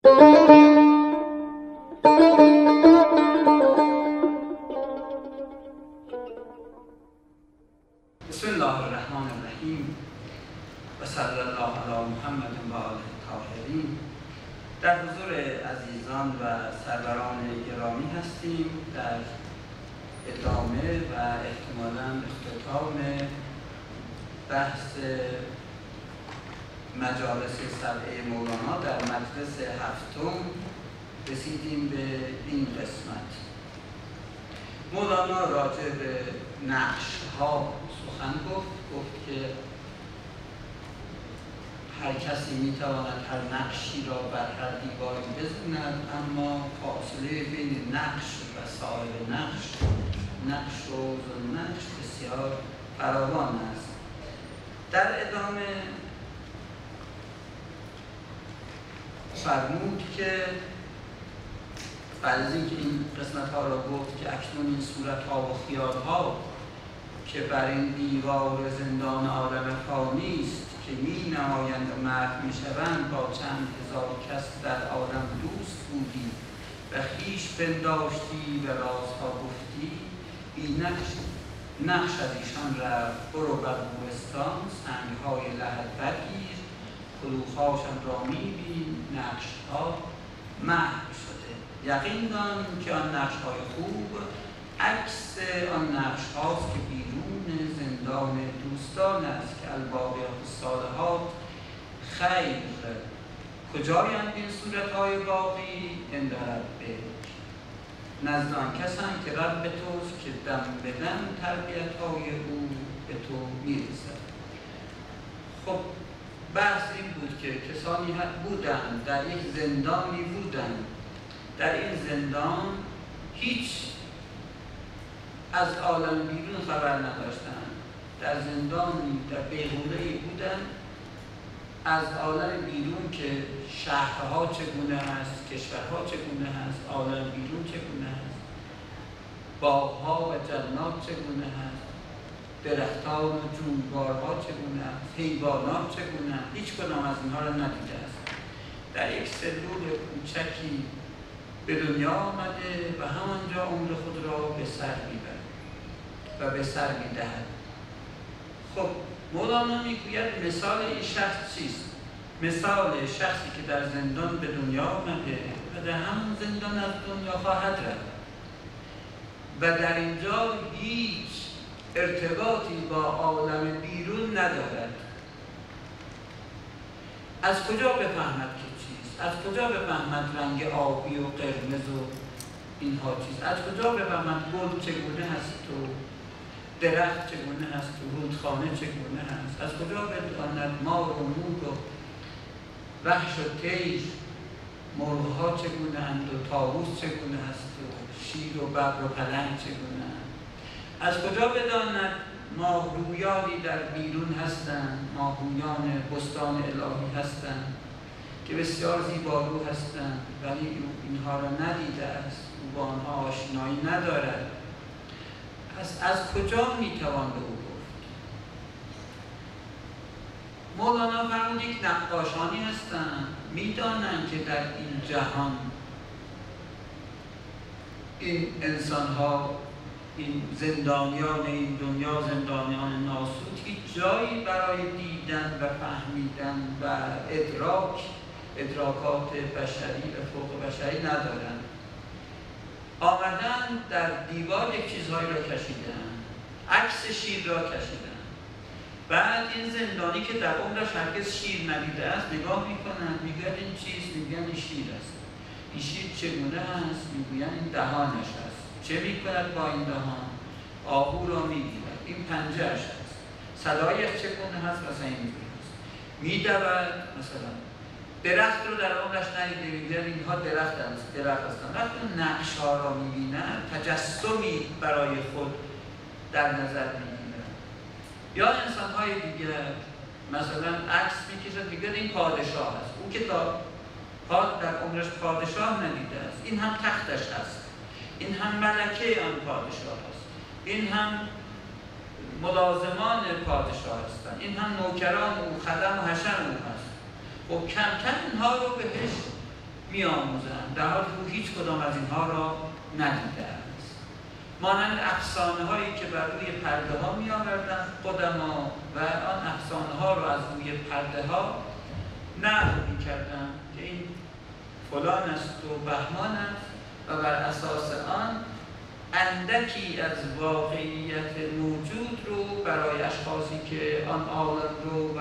بسم الله الرحمن الرحیم و صلی الله علی محمد و آله الطاهرین. در حضور عزیزان و سروران گرامی هستیم در ادامه و احتمالاً اختتام بحث مجالس سبعه مولانا در مجلس هفتم. رسیدیم به این قسمت. مولانا راجع به نقش‌ها سخن گفت که هر کسی میتواند هر نقشی را بر هر دیواری بزند، اما فاصله بین نقش و صاحب نقش و ذوالنقش بسیار فراوان است. در ادامه فرمود که بعد از اینکه این قسمت ها را گفت که اکنون این صورت ها و خیال ها که بر این دیوار زندان عالم فانی است که می نمایند و محو می شوند، با چند هزار کس در عالم دوست بودی و خویش پنداشتی و رازها گفتی، بی نقش از ایشان رفت. برو بر گورستان سنگهای لحد برگیر، کلوخهاشان را می بین، نقشها محو شده. یقین دان که آن نقش‌های خوب عکس آن نقش‌هاست که بیرون زندان دوستان است که الباقیات الصالحات خیر. کجایند این صورت‌های باقی؟ عند ربک، نزد آن کسند که رب توست که دم به دم تربیت‌های او به تو می‌رسد. خب بحث این بود که کسانی بودند در یک زندانی بودند، در این زندان هیچ از عالم بیرون خبر نداشتند. در زندانی در بیغوله‌ای بودند از عالم بیرون که شهرها چگونه هست، کشورها چگونه هست، عالم بیرون چگونه هست، باغها و جنات چگونه هست، درختان و جویبارها چگونه هست، حیوانات چگونه هست، هیچ کدام از اینها را ندیده است. در یک سلول کوچکی به دنیا آمده و همانجا عمر خود را به سر میبرد و به سر میدهد. خب مولانا میگوید مثال این شخص چیست؟ مثال شخصی که در زندان به دنیا آمده و در همون زندان از دنیا خواهد رفت و در اینجا هیچ ارتباطی با عالم بیرون ندارد. از کجا بفهمد که چیست؟ از کجا بفهمد رنگ آبی و قرمز و اینها چیست؟ از کجا بفهمد گل چگونه هست و درخت چگونه هست و رودخانه چگونه هست؟ از کجا بداند مار و مور و وحش و طیر، مرغ‌ها چگونه اند و طاووس چگونه هست و شیر و ببر و پلنگ چگونه اند؟ از کجا بداند ماهرویانی در بیرون هستند، ماهرویان بستان الهی هستند که بسیار زیبارو هستند، ولی اینها را ندیده است، او با آنها آشنایی ندارد. از کجا میتوان به او گفت؟ مولانا فرمود یک نقاشانی هستند، میدانند که در این جهان این انسان‌ها، این زندانیان این دنیا، زندانیان ناسود، هیچ جایی برای دیدن و فهمیدن و ادراکات بشری و فوق بشری ندارند. آمدن در دیوار یک چیزهایی را کشیدن، عکس شیر را کشیدن. بعد این زندانی که در عمرش هرگز شیر ندیده است نگاه میکنند، میگن این چیست؟ میگن این شیر است. این شیر چگونه هست؟ میگوین این دهانش هست. چه میکند با این دهان؟ آهو را میگیرد. این پنجه‌اش هست. صدایش چگونه هست؟ مثلا اینجوری هست. میدود مثلا درخت رو در عمرش ندیده، میگن اینها درخت هستند. وقتی نقش ها را میبینند تجسمی برای خود در نظر میگیرند. یا انسان های دیگه مثلا عکس میکشد، میگن این پادشاه است. او که در عمرش پادشاه ندیده است. این هم تختش هست، این هم ملکه آن پادشاه است، این هم ملازمان پادشاه هستند، این هم نوکران او، خدم و حشم او هست. و کم کم اینها رو بهش می‌آموزند، در حالی که او هیچ کدام از اینها را ندیده است. مانند افسانه‌هایی که بر روی پرده‌ها می‌آوردند قدما و آن افسانه‌ها را از روی پرده‌ها نقل می‌کردند که این فلان است و بهمان است و بر اساس آن اندکی از واقعیت موجود رو برای اشخاصی که آن عالم رو و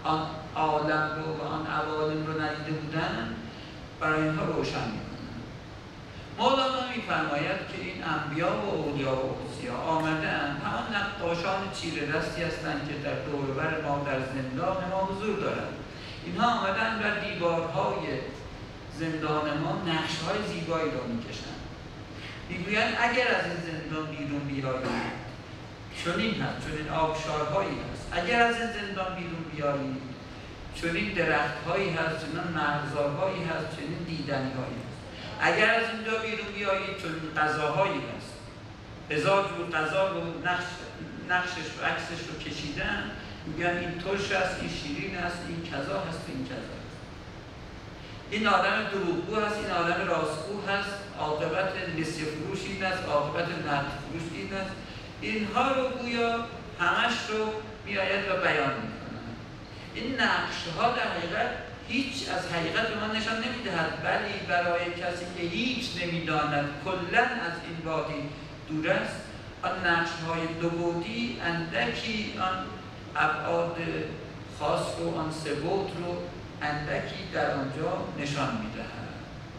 آن عوالم رو ندیده بودند برای اینها روشن می‌کنند. مولانا می‌فرماید که این انبیا و اولیا و اوصیا آمده‌اند، همان نقاشان چیره دستی هستند که در دور و بر ما در زندان ما حضور دارند. اینها آمدن بر دیوارهای زندان ما نقش‌های زیبایی را می‌کشند. میگویند اگر از این زندان بیرون بیایید چنین هست، چنین آبشارهایی هست. اگر از این زندان بیرون بیایید چنین درخت‌هایی هست، چنین مرغزارهایی هست، چنین دیدنی‌هایی هست. اگر از اینجا بیرون بیایید چنین غذاهایی هست. هزار جور غذا رو نقشش و عکسش رو کشیدن، میگن این ترش است، این شیرین است، این کذا هست، این کذا هست. این آدم دروغگو هست، این آدم راستگو هست، عاقبت نسیه فروش این است، عاقبت نقد فروش این است. اینها رو گویا همش رو میآید و بیان میکنن. این نقشها در حقیقت هیچ از حقیقت به ما نشان نمیدهد، ولی برای کسی که هیچ نمیداند کلاً از این وادی دور است، آن نقش‌های دو بعدی اندکی آن ابعاد خاص رو، آن سه بعد رو اندکی در آنجا نشان میدهد.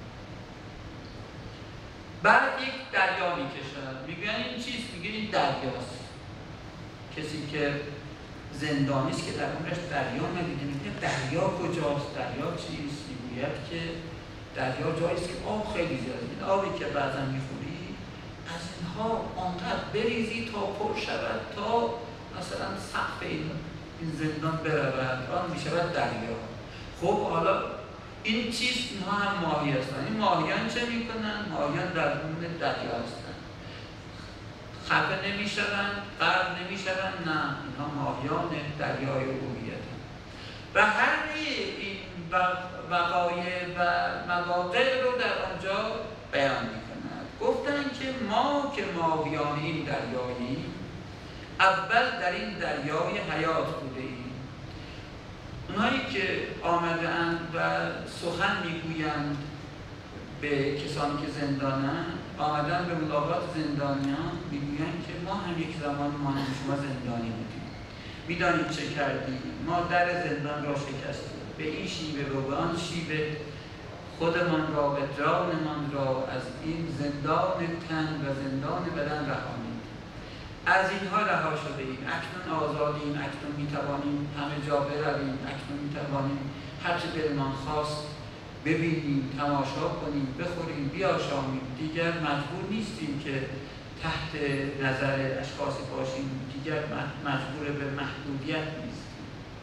بعد یک دریا میکشد، میگن این چیست؟ میگن این دریاست. کسی که زندانی است که در عمرش دریا ندیده، میگه دریا کجاست؟ دریا چیست؟ میگوید که دریا جایی است که آب خیلی زیاده. این آبی که بعضا میخوری از اینها آنقدر بریزی تا پر شود تا مثلا سقف این زندان برود، آن میشود دریا. خب حالا این چیست؟ اینها هم ماهی هستند. این ماهیان چه میکنن؟ ماهیان در درون دریا هستند، خفه نمیشوند، غرق نمیشوند، نه، اینها ماهیان دریای روحیت و همه این وقایع و مواقع رو در آنجا بیان میکنند. گفتن که ما که ماهیان این دریاییم، اول در این دریای حیات بوده ایم. اونهایی که آمده اند و سخن میگویند به کسانی که زندانند، آمدن به ملاقات زندانیان، میگویند که ما هم یک زمان مانند شما زندانی بودیم، میدانید چه کردیم، ما در زندان را شکستیم، به این شیوه و به آن شیوه خودمان را و جانمان را از این زندان تن و زندان بدن رهانیم. از اینها رها شده ایم، اکنون آزادیم، اکنون میتوانیم همه جا برویم، اکنون میتوانیم هرچه دلمان خواست ببینیم، تماشا کنیم، بخوریم، بیاشامیم. دیگر مجبور نیستیم که تحت نظر اشخاصی باشیم، دیگر مجبور به محدودیت نیستیم.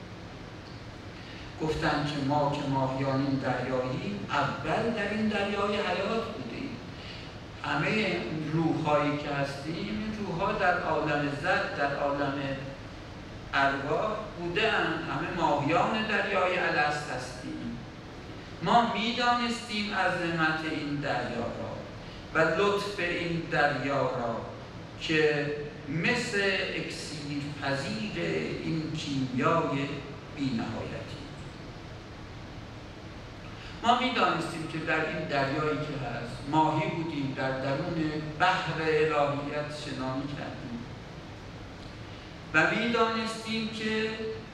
گفتن که ما که ماهیان این دریاییم، اول در این دریای حیات بودیم. همه روح‌هایی که هستیم، این روح‌ها در عالم ذات، در عالم ارواح بودند، همه ماهیان دریای الست هستیم. ما میدانستیم عظمت این دریا را و لطف این دریا را که مثل اکسیر پذیر این کیمیای بی‌نهایتی. ما میدانستیم که در این دریایی که هست ماهی بودیم، در درون بحر الهیت شنانی کردیم و میدانستیم که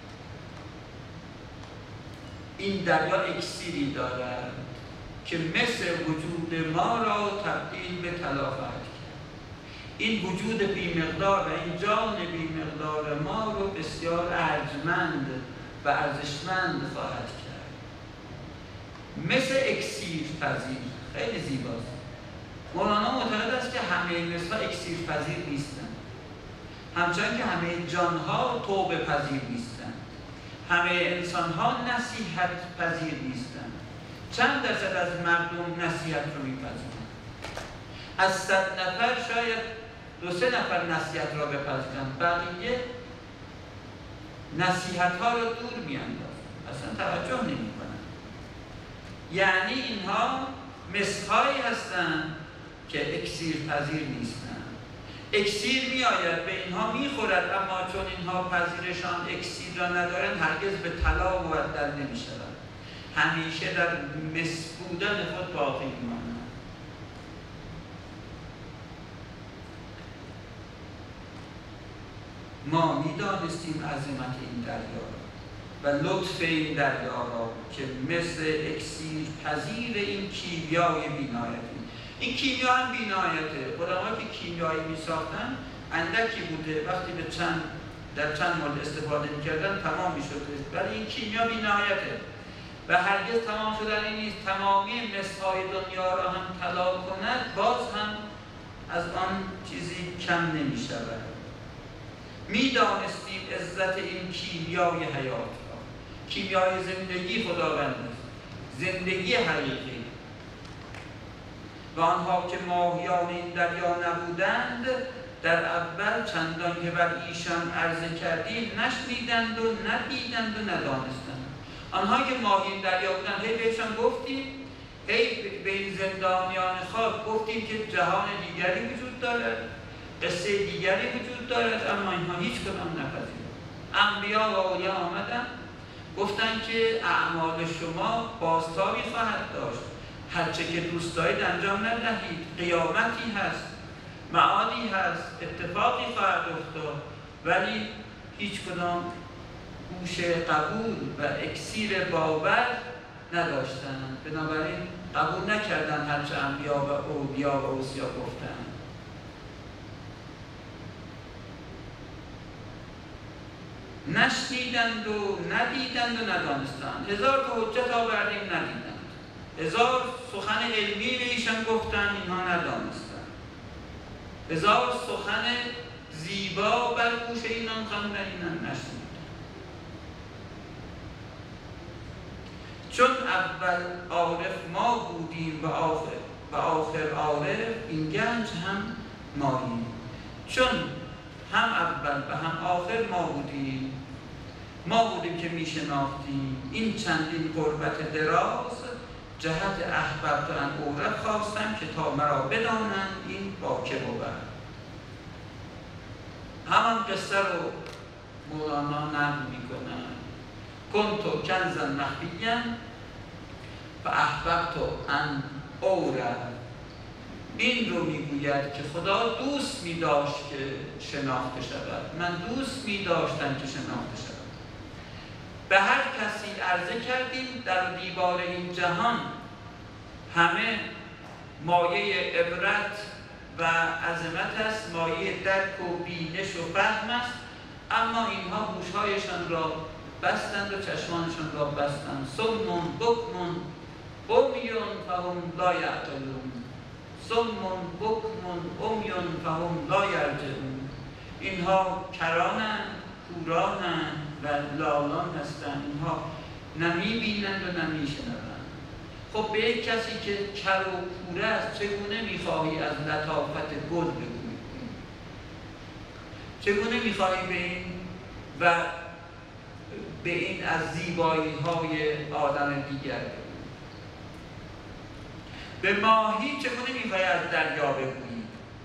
این دریا اکسیری دارد که مثل وجود ما را تبدیل به طلا خواهد کرد. این وجود بی‌مقدار و این جان بی‌مقدار ما رو بسیار ارجمند و ارزشمند خواهد کرد. مثل اکسیر پذیر، خیلی زیباست. مولانا معتقد است که همه مثل اکسیر پذیر نیستند، همچنان که همه جانها توبه پذیر نیستند، همه انسانها نصیحت پذیر نیستند. چند درصد از مردم نصیحت رو میپذیرند؟ از 100 نفر شاید 2-3 نفر نصیحت را بپذیرند، بقیه نصیحت ها رو دور میاندازند، اصلا توجه نمی کنند. یعنی اینها مسهایی هستند که اکسیر پذیر نیستند. اکسیر می آید به اینها می خورد، اما چون اینها پذیرشان اکسیر را ندارند هرگز به طلا مبدل نمی شود، همیشه در مس بودن خود باقی می مانند. ما می دانستیم عظمت این دریا و لطف این دریا را که مثل اکسیر پذیر این کیمیای بی‌نهایتی. این کیمیا هم بی‌نهایته. علمایی که کیمیایی می ساختن اندکی بوده، وقتی به در چند مورد استفاده می کردن تمام می شده، ولی این کیمیا بی‌نهایته و هرگز تمام شدن این نیست. تمامی مسهای دنیا را هم طلا کند باز هم از آن چیزی کم نمی شود. می دانستیم عزت این کیمیای حیات را، کیمیای زندگی خداوند است، زندگی حقیقی، و آنها که ماهیان این دریا نبودند در اول چندان که بر ایشان عرضه کردیم نشنیدند و ندیدند و ندانستند. آنها که ماهی این دریا بودند هی بهشان گفتیم، هی به این زندانیان خاک گفتیم که جهان دیگری وجود دارد، قصه دیگری وجود دارد، اما اینها هیچ کدام نپذیرفتند. انبیا و اولیا آمدند گفتند که اعمال شما بازتابی خواهد داشت، هرچه که دوست دارید انجام ندهید، قیامتی هست، معادی هست، اتفاقی خواهد افتاد، ولی هیچ کدام گوش قبول و اکسیر باور نداشتند. بنابراین قبول نکردند هرچه انبیا و اولیا و اوصیا گفتند. نشنیدند و ندیدند و ندانستند. هزار تا حجت آوردیم ندیدند، هزار سخن علمی به ایشان گفتند اینها ندانستند، هزار سخن زیبا بر گوش اینان خواندند اینان نشنیدند. چون اول عارف ما بودیم و آخر عارف، این گنج هم ماییم. چون هم اول و هم آخر ما بودیم که می شناختیم این چندین قربت دراز، جهت احببت ان اعرف خواستم که تا مرا بدانند این با که بود. همان قصه رو مولانا نقل می کنند. کنتو کنزا مخفیا و احببت ان اعرف. این رو میگوید که خدا دوست می داشت که شناخته شود، من دوست می داشتم که شناخته شود. به هر کسی عرضه کردیم در دیوار این جهان همه مایه عبرت و عظمت است، مایه درک و بینش و فهم است، اما اینها گوشهایشان را بستند و چشمانشان را بستند. صم بکم عمیٌ فهم لا یعقلون، صم بکم عمیٌ فهم لا یرجعون. اینها کرانند، کورانند و لالان هستند، اینها نمی بینند و نمی شنوند. خب به یک کسی که کر و کوره است چگونه میخواهی از لطافت گل بگویی؟ چگونه میخواهی به این و به این از زیبایی های آدم دیگر بگویی؟ به ماهی چگونه میخواهی از دریا بگویی؟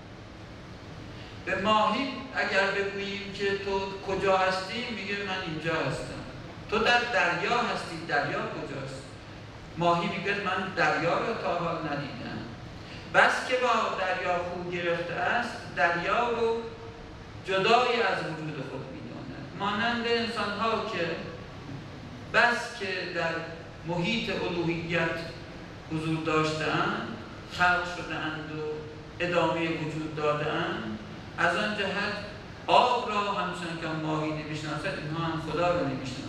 به ماهی اگر بگوییم که تو کجا هستی میگه من اینجا هستم. تو در دریا هستی، دریا کجاست؟ ماهی میگه من دریا رو تا حال ندیدم. بس که با دریا خو گرفته است، دریا رو جدای از وجود خود میداند. مانند انسان ها که بس که در محیط الوهیت حضور داشتند، خلق شدند و ادامه وجود دادند، از آن جهت آب را همچنان که ماهی نمیشناسد، اینها هم خدا را نمیشناسند.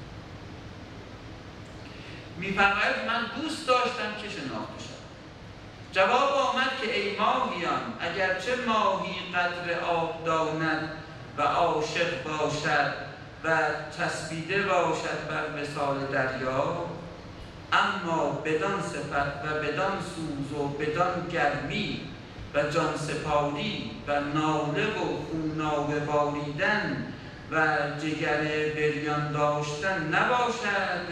میفرماید من دوست داشتم که شناخته شد. جواب آمد که ای ماهیان، اگرچه ماهی قدر آب داند و عاشق باشد و چسبیده باشد بر مثال دریا، اما بدان صفت و بدان سوز و بدان گرمی و جان سپاری و ناله و خونابه باریدن و جگر بریان داشتن نباشد،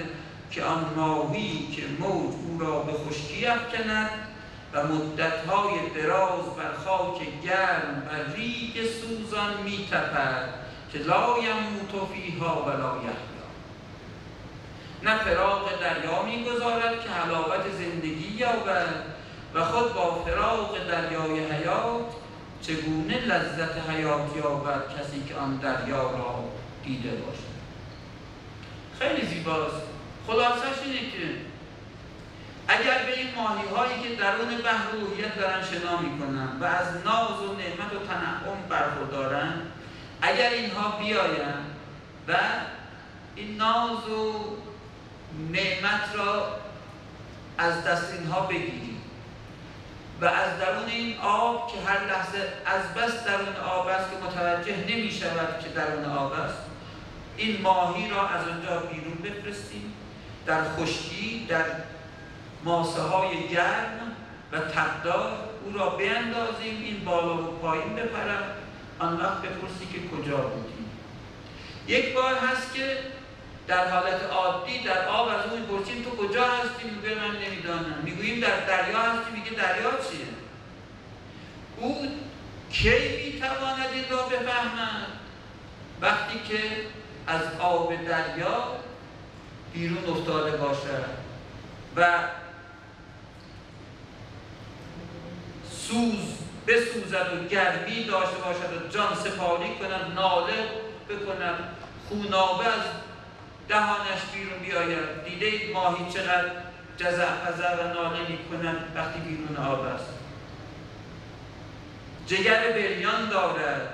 که آن ماهی که موج او را به خشکی افکند و مدت‌های دراز بر خاک گرم و ریگ سوزان می‌تپد که لا یموت فیها ولا یحیا. نه فراق دریا می‌گذارد که حلاوت زندگی یابد و خود با فراق دریای حیات چگونه لذت حیات یابد کسی که آن دریا را دیده باشد. خیلی زیباست. خلاصش اینه که اگر به این ماهی هایی که درون بحر روحیت دارن شنا میکنن و از ناز و نعمت و تنعم برخوردارن، اگر اینها بیاین و این ناز و نعمت را از دست اینها بگیریم و از درون این آب که هر لحظه از بس درون آب است که متوجه نمی شود که درون آب است، این ماهی را از آنجا بیرون بفرستیم، در خشکی، در ماسه های گرم و تبدار او را بیندازیم، این بالا و پایین بپرد، آن وقت بپرسی که کجا بودیم. یک بار هست که در حالت عادی در آب از اون میپرسیم تو کجا هستی؟ میگه من نمیدانم. میگوییم در دریا هستی، میگه دریا چیه؟ او کی میتواند این را بفهمد؟ وقتی که از آب دریا بیرون افتاده باشد و بسوزد و گرمی داشته باشد و جان سپاری کند، ناله بکند، خونابه از دهانش بیرون بیاید. دیده اید ماهی چقدر جزع فزع و ناله می کند وقتی بیرون آب است. جگر بریان دارد،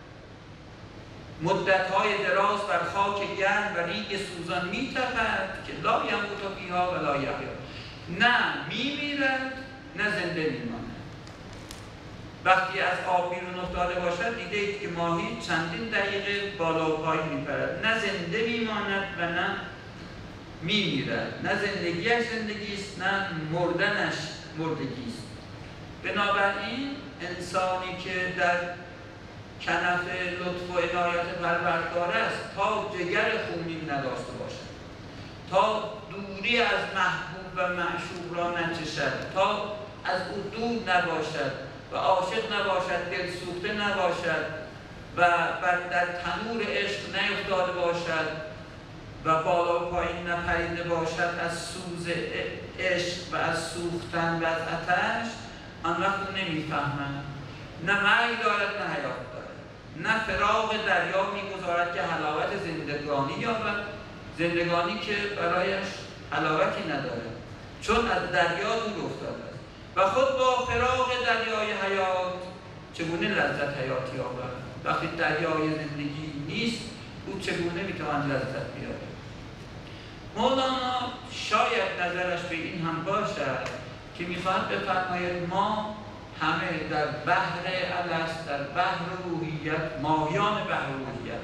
مدت‌های دراز بر خاک گرم و ریگ سوزان می‌تپد که لا یموت فیها ولا یحیا. نه میمیرد نه زنده میماند. وقتی از آب بیرون افتاده باشد دیده اید که ماهی چندین دقیقه بالا و پایین میپرد، نه زنده میماند و نه میمیرد. نه زندگیش زندگی است نه مردنش مردگی است. بنابراین انسانی که در کنف لطف و عنایت پروردگار است تا جگر خونین نداشته باشد، تا دوری از محبوب و معشوق را نچشد، تا از او دور نباشد و عاشق نباشد، دلسوخته نباشد و در تنور عشق نیفتاده باشد و بالا و پایین نپریده باشد از سوز عشق و از سوختن و از آتش، آن وقت او نمیفهمد. نه مرگ دارد نه حیات دارد، نه فراق دریا میگذارد که حلاوت زندگانی یابد، زندگانی که برایش حلاوتی ندارد چون از دریا دور افتاده است و خود با فراق دریای حیات چگونه لذت حیاتی یابد؟ وقتی دریای زندگی نیست او چگونه میتواند لذت بیابد؟ مولانا شاید نظرش به این هم باشد که میخواهد بفرماید ما همه در بحر الست، در بحر روحیت، ماهیان بحر روحیت،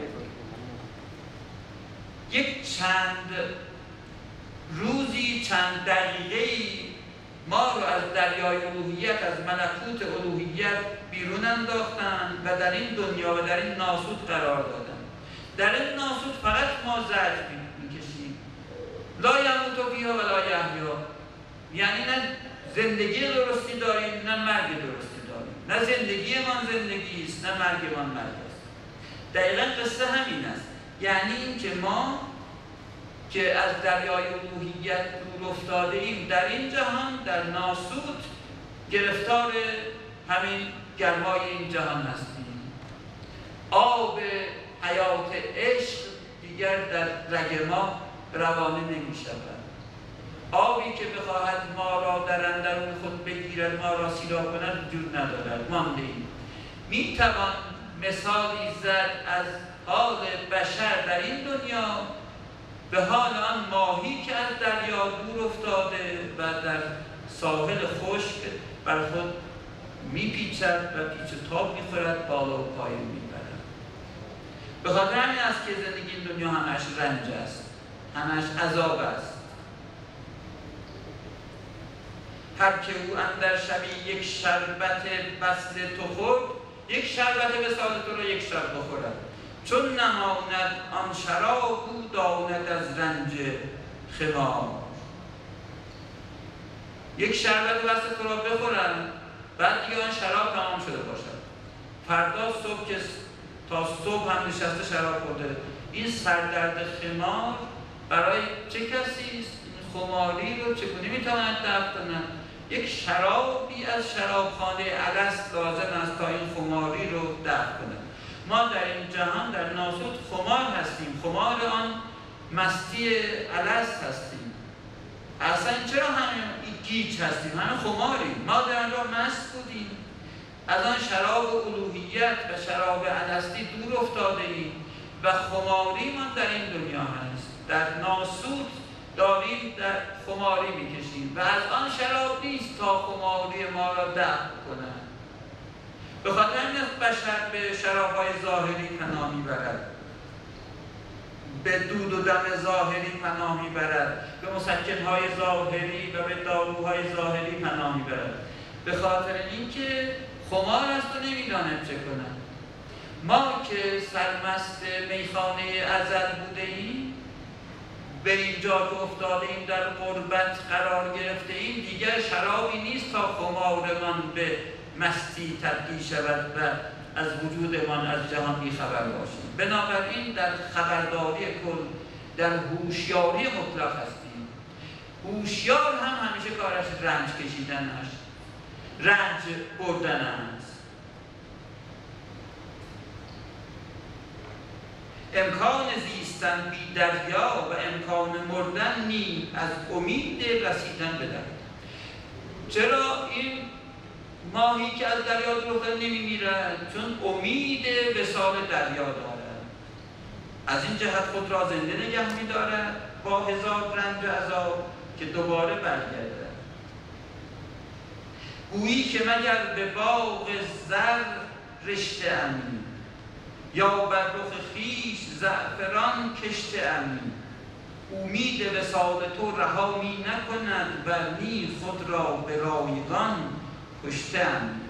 یک چند روزی، چند دقیقه‌ای ما رو از دریای الوهیت، از ملکوت الوهیت بیرون انداختن و در این دنیا و در این ناسوت قرار دادن. در این ناسوت فقط ما زجر میکشیم. لا یموت فیها ولا یحیا، یعنی نه زندگی درستی داریم نه مرگ درستی داریم، نه زندگیمان زندگی است نه مرگمان مرگ است. دقیقا قصه همین است. یعنی این که ما که از دریای الوهیت دور افتاده ایم در این جهان، در ناسوت گرفتار همین گرمای این جهان هستیم. آب حیات عشق دیگر در رگ ما روانه نمی شود. آبی که بخواهد ما را در اندرون خود بگیرد، ما را سیراب کند، وجود ندارد، مانده ایم. می توان مثالی زد از حال بشر در این دنیا به حال آن ماهی که از دریا دور افتاده و در ساحل خشک بر خود میپیچد و پیچ و تاب میخورد، بالا و پایین میبرد. به خاطر همین است که زندگی این دنیا همش رنج است، همش عذاب است. هر که او اندر شبی یک شربت وصل تو خورد، یک شربت وصال تو را یک شب بخورد. چون نماند آن شراب او داند از رنج خمار. یک شربت وسط را بخورن، بعد دیگه آن شراب تمام شده باشد. فردا صبح که تا صبح هم نشسته شراب خورده. این سردرد خمار برای چه کسی است؟ خماری رو چگونه میتواند دفع کنند؟ یک شرابی از شرابخانه الست لازم است تا این خماری رو دفع کنند. ما در این جهان در ناسوت خمار هستیم، خمار آن مستی الست هستیم. اصلا چرا همین گیج هستیم؟ همین خماریم. ما در آن را مست بودیم، از آن شراب الوهیت و شراب الستی دور افتاده ایم و خماری ما در این دنیا هست. در ناسوت داریم در خماری میکشیم و از آن شراب نیست تا خماری ما را دفع کنند. به خاطر این بشر به شراب‌های ظاهری پناه میبرد، به دود و دم ظاهری پناه میبرد، به مسکن‌های ظاهری و به داروهای ظاهری پناه میبرد، به خاطر اینکه خمار است و نمیداند چه کند. ما که سرمست میخانه ازل بوده ایم، به اینجا که افتاده ایم در غربت قرار گرفته ایم، دیگر شرابی نیست تا خمارمان به مستی تبدیل شود و از وجودمان از جهان بیخبر باشیم. بنابراین در خبرداری کل، در هوشیاری مطلق هستیم. هوشیار هم همیشه کارش رنج کشیدن است، رنج بردن است. امکان زیستن بی دریا و امکان مردن نی از امید رسیدن به دریا. چرا این ماهی که از دریا دور نمی‌میرد؟ چون امید وصال دریا دارد. از این جهت خود را زنده نگه می‌دارد با هزار رنج و عذاب که دوباره برگردد. گویی که مگر به باغ زر رشته امی، یا بر رخ خویش زعفران کشته امی. امید وصال تو رها می نکند و نی خود را به رایگان کشته امی.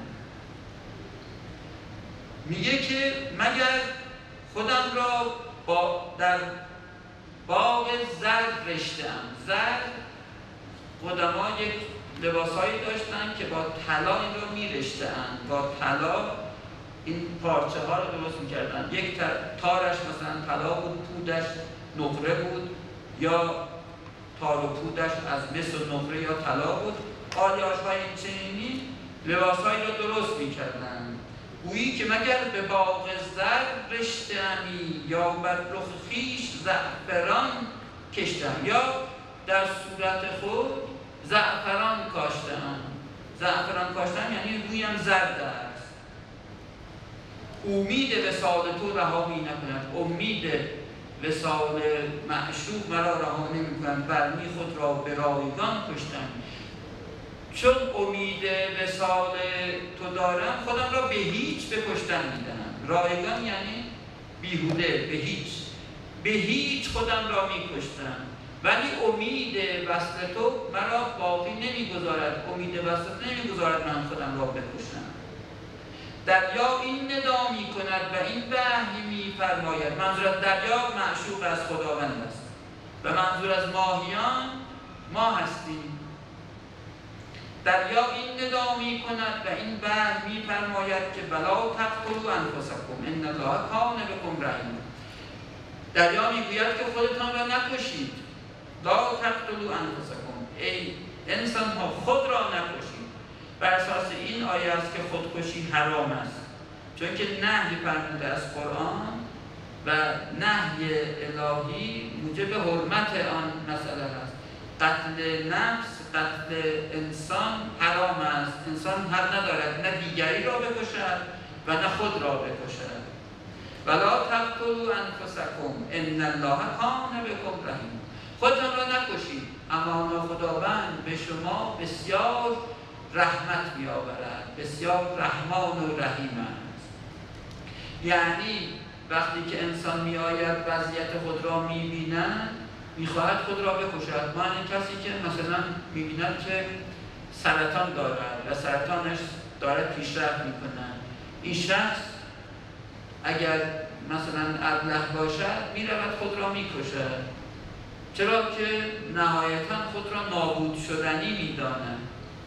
میگه که مگر خودم را در باغ زر رشته ام. زر قدما یک لباسایی داشتن که با طلا این رو می‌رشته‌اند. با طلا این پارچه ها رو درست می‌کردن. یک تارش مثلا طلا بود، پودش نقره بود، یا تار و پودش از مس و نقره یا طلا بود. آلیاژهای این چنینی لباسایی رو درست می‌کردن. گویی که مگر به باغ زر رشته امی، یا بر رخ خویش زعفران کشتم، یا در صورت خود زعفران کاشتم. زعفران کاشتم یعنی رویم زرد است. امید وصال تو رها می نکند. امید وصال معشوق مرا رها نمی کند، برمی خود را به رایگان کشتم. چون امید وصال تو دارم، خودم را به هیچ بکشتن میدهم. رایگان یعنی بیهوده، به هیچ خودم را میکشتم. ولی امید وصل تو مرا باقی نمیگذارد. امید وصل تو نمیگذارد من خودم را بکشم. دریا این ندا می کند و این وحی می فرماید. منظور از دریا معشوق از خداوند است و منظور از ماهیان ما هستیم. دریا این ندا می کند و این وحی می فرماید که بلا تقتلوا انفسکم ان الله کان بکم رحیما. دریا میگوید که خودتان را نکشید. لا تقتلوا انفسکم، ای انسان ها خود را نکشید. بر اساس این آیه است که خودکشی حرام است، چون که نهی فرموده از قرآن و نهی الهی موجب حرمت آن مسئله است. قتل نفس، قتل انسان حرام است. انسان حق ندارد نه دیگری را بکشد و نه خود را بکشد. ولا تقتلوا انفسکم ان الله کان بکم رحیما. خودتان را نکشید، اما خداوند به شما بسیار رحمت می‌آورد، بسیار رحمان و رحیم است. یعنی وقتی که انسان می‌آید وضعیت خود را می‌بیند، می‌خواهد خود را بکشد. ما این کسی که مثلا می‌بیند که سرطان دارد و سرطانش داره پیشرفت می‌کند، این شخص اگر مثلا ابله باشد میرود خود را میکشد. چرا که نهایتاً خود را نابود شدنی می‌دانند.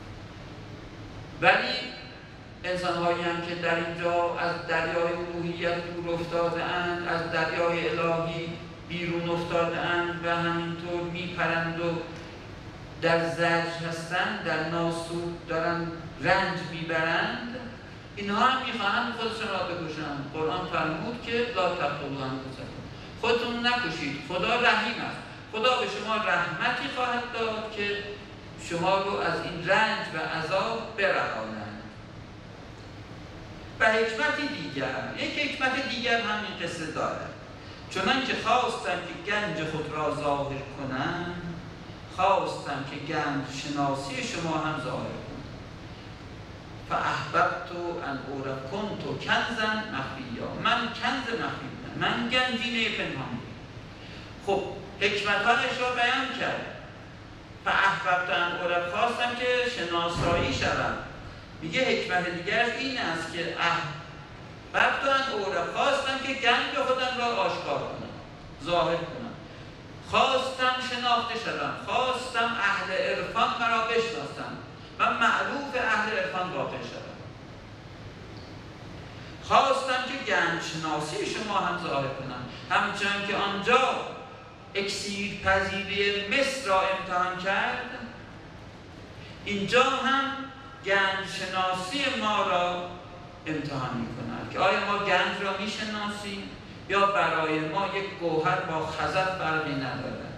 ولی انسان‌هایی هم که در اینجا از دریای الوهیت دور افتاده‌اند، از دریای الهی بیرون افتاده‌اند و همینطور میپرند و در زجر هستند، در ناسود دارن رنج میبرند، اینها هم میخواهند خودشون را بکشند. قرآن فرمود که لا تقتلوا انفسکم، خودتون نکشید، خدا رحیم است، خدا به شما رحمتی خواهد داد که شما رو از این رنج و عذاب برهاند. و حکمتی دیگر، یک حکمت دیگر هم این قصه دارد. چنانکه خواستم که گنج خود را ظاهر کنم، خواستم که گنج شناسی شما هم ظاهر کنم. فاحببت ان اعرف کنت کنزا مخفیا، من کنز مخفی بودم، من گنجینه پنهانی. خب حکمت‌هایش را بیان کرد. فاحببت ان اعرف، خواستم که شناسایی شوم. میگه حکمت دیگرش این است که احببت ان اعرف، خواستم که گنج خودم را آشکار کنم، ظاهر کنم. خواستم شناخته شدم، خواستم اهل عرفان مرا بشناسم، من معروف اهل عرفان واقع شدم. خواستم که گنج شناسی شما هم ظاهر کنم، همچنان که آنجا اکسیر پذیری مصر را امتحان کرد، اینجا هم گنج شناسی ما را امتحان می کند که آیا ما گنج را می شناسیم یا برای ما یک گوهر با خزف فرقی ندارد.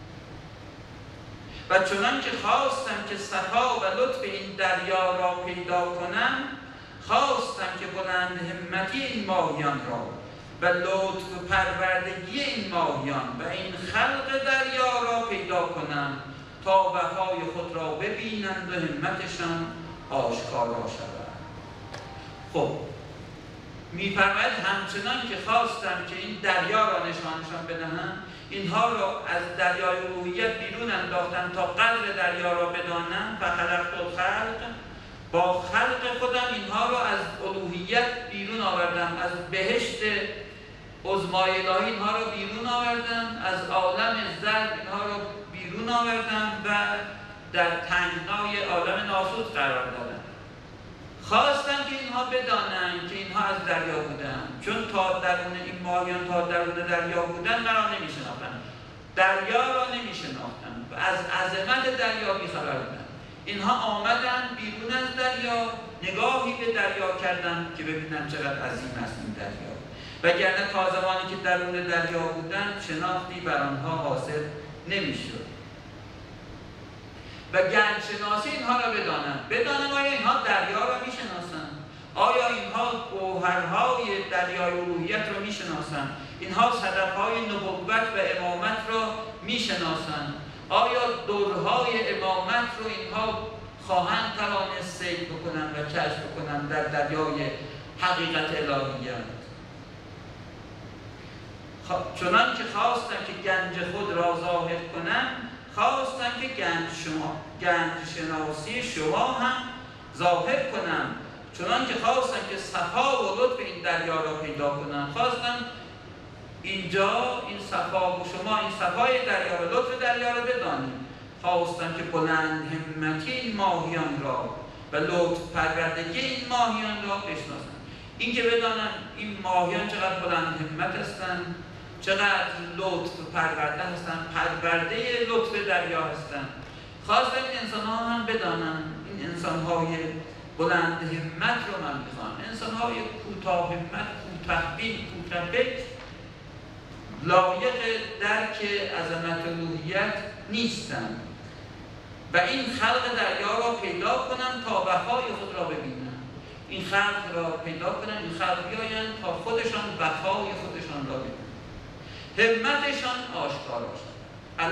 و چنان که خواستم که صفا و لطف این دریا را پیدا کنم، خواستم که بلند همتی این ماهیان را و لطف و پروردگی این ماهیان و این خلق دریا را پیدا کنم تا وفای خود را ببینند و همتشان آشکارا شود. خب می‌فرماید همچنان که خواستم که این دریا را نشانشان بدهم، اینها را از دریای الوهیت بیرون انداختم تا قدر دریا را بدانم. فخلقت الخلق، با خلق خودم اینها را از الوهیت بیرون آوردم، از بهشت عظمای الهی اینها را بیرون آوردم، از عالم ذر اینها را بیرون آوردم و در تنگنای عالم ناسود قرار دادم. خواستم که اینها بدانند که اینها از دریا بودند، چون تا درون این ماهیان تا درون دریا بودند مرا نمی‌شناختند، دریا را نمی‌شناختند و از عظمت دریا بی‌خبر بودند. اینها آمدند بیرون از دریا، نگاهی به دریا کردند که ببینند چقدر عظیم است این دریا، وگرنه تا زمانی که درون دریا بودند شناختی بر آنها حاصل نمی‌شد. و گنج شناسی اینها را بدانم آیا اینها دریا را میشناسند، آیا اینها گوهرهای دریای الوهیت را میشناسند، اینها صدفهای نبوت و امامت را میشناسند، آیا درهای امامت رو اینها خواهند توانست صید بکنند و کشف بکنند در دریای حقیقت الهیت. چنان که خواستم که گنج خود را ظاهر کنم، خواستم که گنج شناسی شما هم ظاهر کنم. چنان که خواستم که صفا و لطف این دریا را پیدا کنم، خواستم اینجا این صفا و شما این صفای دریا و لطف دریا را بدانیم. خواستم که بلند همتی این ماهیان را و لطف پروردگی این ماهیان را بشناسم. این که بدانم این ماهیان چقدر بلند همت هستند، چقدر لطف پرورده هستند، پرورده لطف دریا هستند. خواستم این انسان ها هم بدانن، این انسان های بلند همت رو من میخوام. انسان های کوتاه همت، کوتاه بین، کوتاه فکر لایق درک عظمت الوهیت نیستند و این خلق دریا را پیدا کنم تا وفای خود را ببینم. این خلق را پیدا کنم، این خلق بیایند تا خودشان وفای خودشان را ببینن، همتشان آشکارا شد.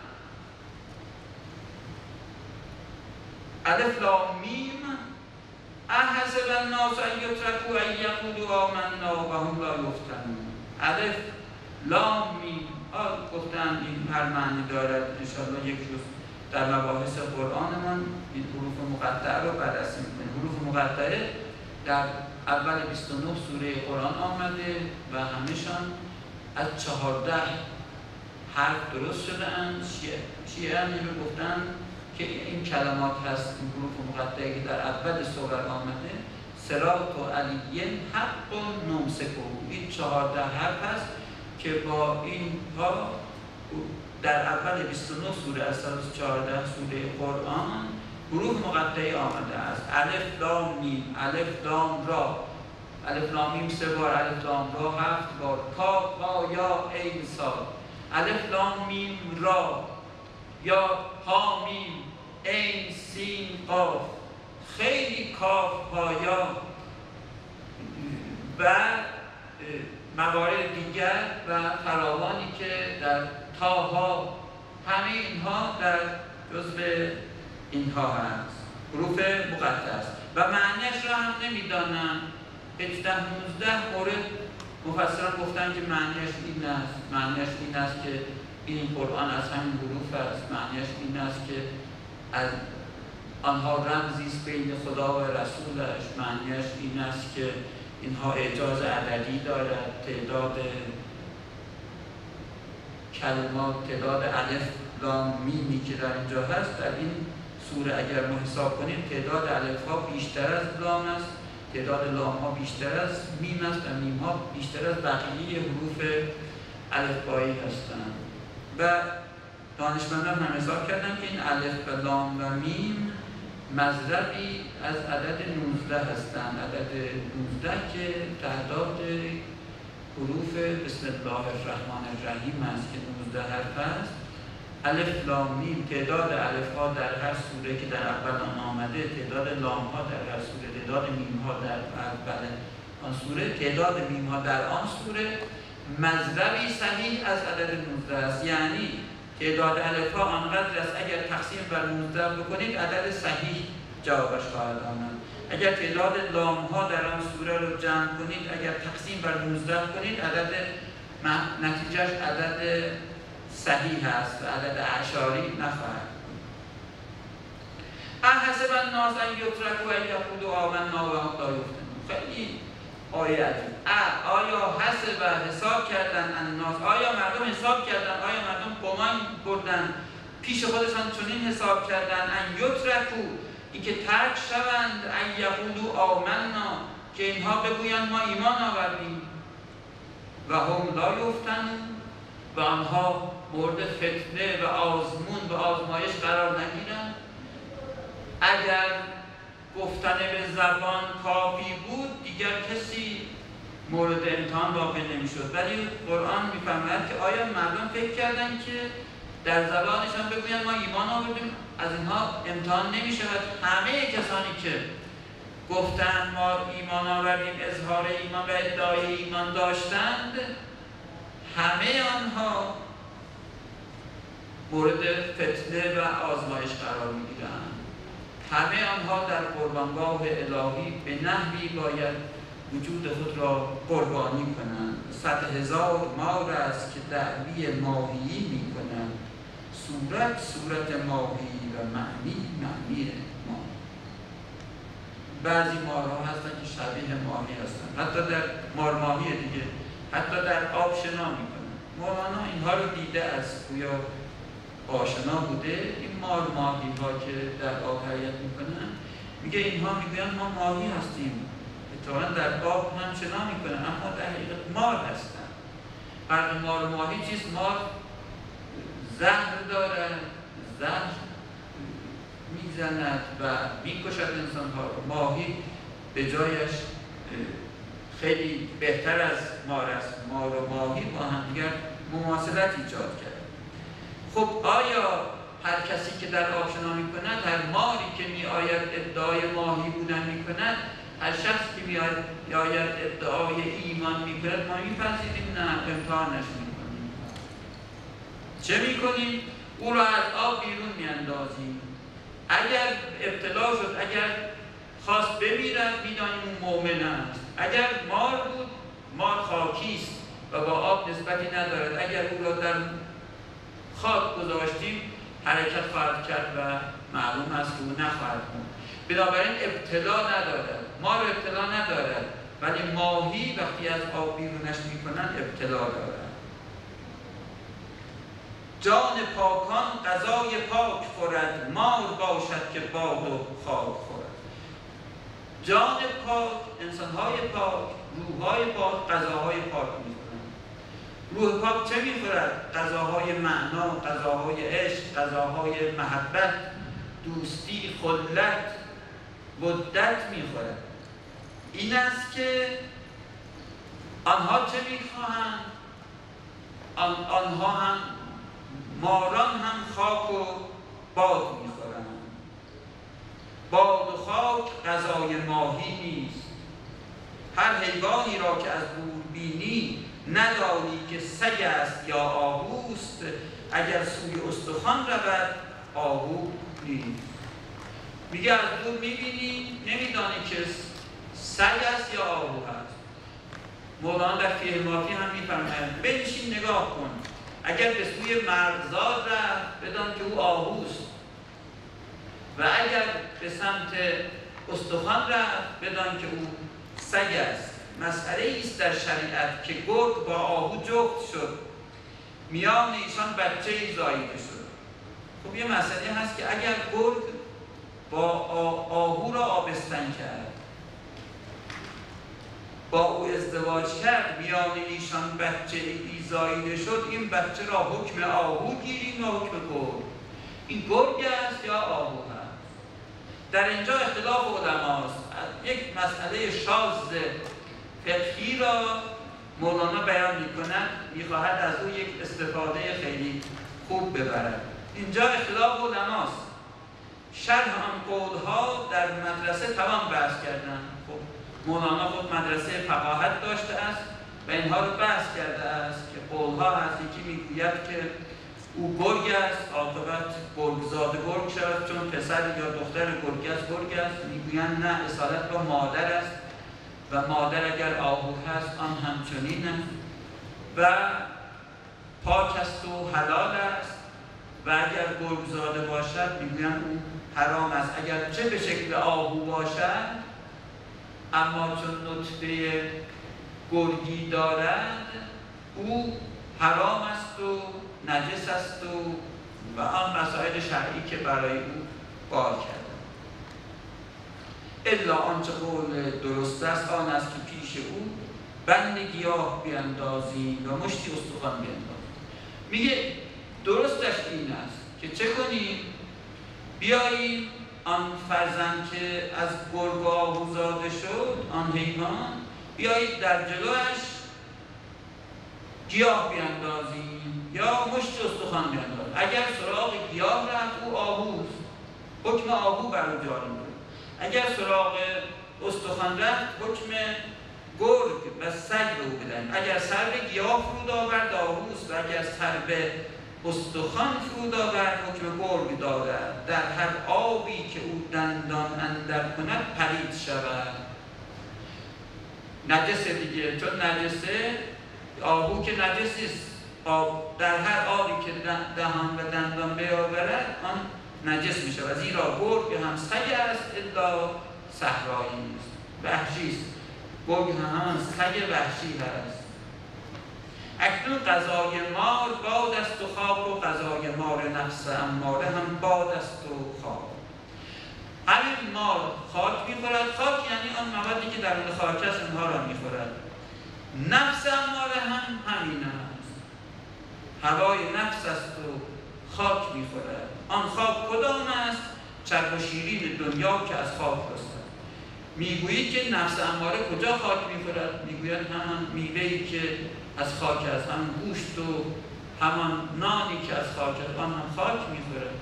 الف لام میم احسب الناس ان یترکوا ان یقولوا آمنا و هم لا یفتنون. الف لام میم گفتم این هر معنی دارد. انشاءالله یک روز در مباحث قرآنمان این حروف مقطعه رو بررسی میکنیم. حروف مقطعه در اول 29 سوره قرآن آمده و همشان از 14 حرف درست شدن. شیعه هم اینو گفتن که این کلمات هست، این حروف مقطعه که در اول سوره آمده، صراط و علیین حق و نمسکو، این 14 حرف هست که با اینها در اول 29 سوره از 14 سوره قرآن حروف مقطعه آمده است. الف لام میم، الف لام را، الف لام میم 3 بار، الف لام را 7 بار، کاف ها یا عین صاد، الف لام میم را، یا ها میم عین سین قاف، خیلی کاف ها یا و موارد دیگر و فراوانی که در تاها، همه اینها در جزء اینها هست، حروف مقطع است و معنیش را هم نمیدانن. 18-19 مورد مفسران گفتن که معنیش این است، معنیش این است که این قرآن از همین حروف است، معنیش این است که از آنها رمزی است بین خدا و رسولش، معنیش این است که اینها اعجاز عددی دارد، تعداد کلمات، تعداد الف لام میمی که در اینجا هست، در این سوره اگر ما حساب کنیم تعداد الف ها بیشتر از لام است، تعداد لام ها بیشتر از میم است و میم ها بیشتر از بقیه حروف الفبایی هستند. و دانشمندان هم حساب کردن که این الف و لام و میم مضربی از عدد 19 هستند، عدد 19 که تعداد حروف بسم الله الرحمن الرحیم است که 19 حرف است. الف لام میم تعداد الف ها در هر سوره که در اول آن آمده، تعداد لام ها در هر سوره، تعداد میم ها در اول آن سوره، تعداد میم ها در آن سوره مضربی صحیح از عدد 19 است. یعنی تعداد الف ها آنقدر است اگر تقسیم بر 19 بکنید عدد صحیح جوابش خواهد آمد. اگر تعداد لام ها در آن سوره رو جمع کنید، اگر تقسیم بر 19 کنید، عدد نتیجهش عدد صحیح است و عدد اعشاری نخواهد. احسب الناس ان یترکوا ان یقولوا آمنا وهم لا یفتنون. خیلی آیه عجیب. آیا حساب کردن الناس، آیا مردم حساب کردن، آیا مردم گمان بردن پیش خودشان چنین حساب کردن ان یترکوا، این که ترک شوند، ان یقولوا آمنا، که اینها بگویند ما ایمان آوردیم، و هم لا یفتنون، و آنها مورد فتنه و آزمون و آزمایش قرار نگیرند. اگر گفتن به زبان کافی بود دیگر کسی مورد امتحان واقع نمیشد، ولی قرآن میفرماید که آیا مردم فکر کردن که در زبانشان بگویند ما ایمان آوردیم، از اینها امتحان نمیشود؟ همه کسانی که گفتند ما ایمان آوردیم، اظهار ایمان و ادعای ایمان داشتند، همه آنها مورد فتنه و آزمایش قرار میگیرند. همه آنها در قربانگاه الهی به نحوی باید وجود خود را قربانی کنند. 100,000 مار است که دعوی ماهیی می کنند، صورت ماهی و معنی ماهی. بعضی مارها هستن که شبیه ماهی هستن، حتی در مارماهی دیگه، حتی در آب شنا می کنند. مولانا اینها رو دیده از گویا آشنا بوده. این ماهی ها که در آب حرکت میکنن، میگه اینها میگویند ما ماهی هستیم، اتفاقا در آب هم شنا میکنن اما در حقیقت مار هستن. فرق مار و ماهی چیست؟ مار زهر دارد، زهر میزند و میکشد انسان ها. ماهی به جایش خیلی بهتر از مار است. مار و ماهی با هم دیگر مماثلت ایجاد کرد. خب آیا هر کسی که در آب شنا می کند، هر ماری که می آید ادعای ماهی بودن می کند، هر شخص که می آید ادعای ایمان می کند، ما می پذیریم؟ نه، امتحانش می کنیم. چه می کنیم؟ او را از آب بیرون می اندازیم. اگر ابتلا شد، اگر خواست بمیرد، می دانیم اون مؤمن است. اگر مار بود، مار خاکیست و با آب نسبتی ندارد. اگر او را در خاک گذاشتیم حرکت خواهد کرد و معلوم است که او نخواهد بود. بنابراین ابتلا ندارد. مار ابتلا ندارد، ولی ماهی وقتی از آب بیرونش میکنن ابتلا دارد. جان پاکان غذای پاک خورد، مار باشد که باد و خاک خورد. جان پاک، انسان‌های پاک، روح‌های پاک غذاهای پاک می‌خورند. روح پاک چه می‌خورد؟ غذاهای معنا، غذاهای عشق، غذاهای محبت، دوستی، خلت، ودت می‌خورد. این است که آنها چه می‌خواهند؟ آنها هم ماران هم خاک و باد می‌خورند. باد و خاک غذای ماهی نیست. هر حیوانی را که از دور بینی، ندانی که سگ است یا آهوست. اگر سوی استخوان رود، آهو نیست. میگه از دور میبینی، نمیدانی که سگ است یا آهو هست. مولانا در فیلماتی هم میفرماید بنشین نگاه کن، اگر به سوی مرغزار رفت بدان که او آهوست و اگر به سمت استخوان رفت بدان که او سگ است. مسئله است در شریعت که گرگ با آهو جفت شد، میان ایشان بچه‌ای زاییده شد. خب یه مسئله هست که اگر گرگ با آهو را آبستن کرد، با او ازدواج کرد، میان ایشان بچه‌ای زاییده شد، این بچه را حکم آهو گیریم و حکم گرگ. این گرگ است یا آهو هست؟ در اینجا اختلاف علماست. یک مسئله شاذ فقهی را مولانا بیان می‌کند، می‌خواهد از او یک استفاده خیلی خوب ببرد. اینجا اختلاف علماست. شرح آن قول‌ها در مدرسه توان بحث کردن. خب مولانا خود مدرسه فقاهت داشته است و اینها رو بحث کرده است که قول‌ها هست. یکی میگوید که او گرگ است، عاقبت گرگزاده گرگ شود چون پسر یا دختر گرگ است. میگویند نه، اصالت با مادر است و مادر اگر آهو هست آن همچنین است و پاک است و حلال است و اگر گرگزاده باشد میگویند او حرام است. اگر چه به شکل آهو باشد اما چون نطفه گرگی دارد او حرام است و نجس است و آن مسائل شرعی که برای او بار کرده. الا آنچه قول درست است آن است که پیش او بند گیاه بیندازیم و مشتی استخوان بیندازیم. میگه درستش این است که چه کنیم؟ بیاییم آن فرزند که از گرگ و آهو زاده شد، آن حیوان، بیایید در جلوش گیاه بیندازیم یا مشت استخوان بیندازیم. اگر سراغ گیاه رفت او آهوست، حکم آهو بر او جاری بود. اگر سراغ استخوان رفت حکم گرگ و سگ رو بدن. اگر سر به گیاه فرود آورد آهوست و اگر سر به استخوان فرود آورد حکم گرگ دارد. در هر آبی که او دندان اندر کند پلید شود. نجسه دیگه، چون نجسه آهو که نجس نیست. در هر آبی که دهان و دندان بیاورد آن نجس می شود. زیرا گرگ هم سگ است الا صحرایی نیست، وحشی است. گرگ هم سگ وحشی هست. اکنون غذای مار باد است و خاک و غذای مار نفس اماره هم باد است و خاک. همین مار خاک می‌خورد. خاک یعنی آن موادی که در اون خاک است اونها را می‌خورد. نفس اماره هم همین است. هوای نفس است و خاک می‌خورد. آن خاک کدام است؟ چرب و شیرین دنیا که از خاک رسد. میگویی که نفس اماره کجا خاک می‌خورد؟ میگوید همان میوه‌ای که از خاک است، همان گوشت و همان نانی که از خاک است، آن هم خاک می‌خورد.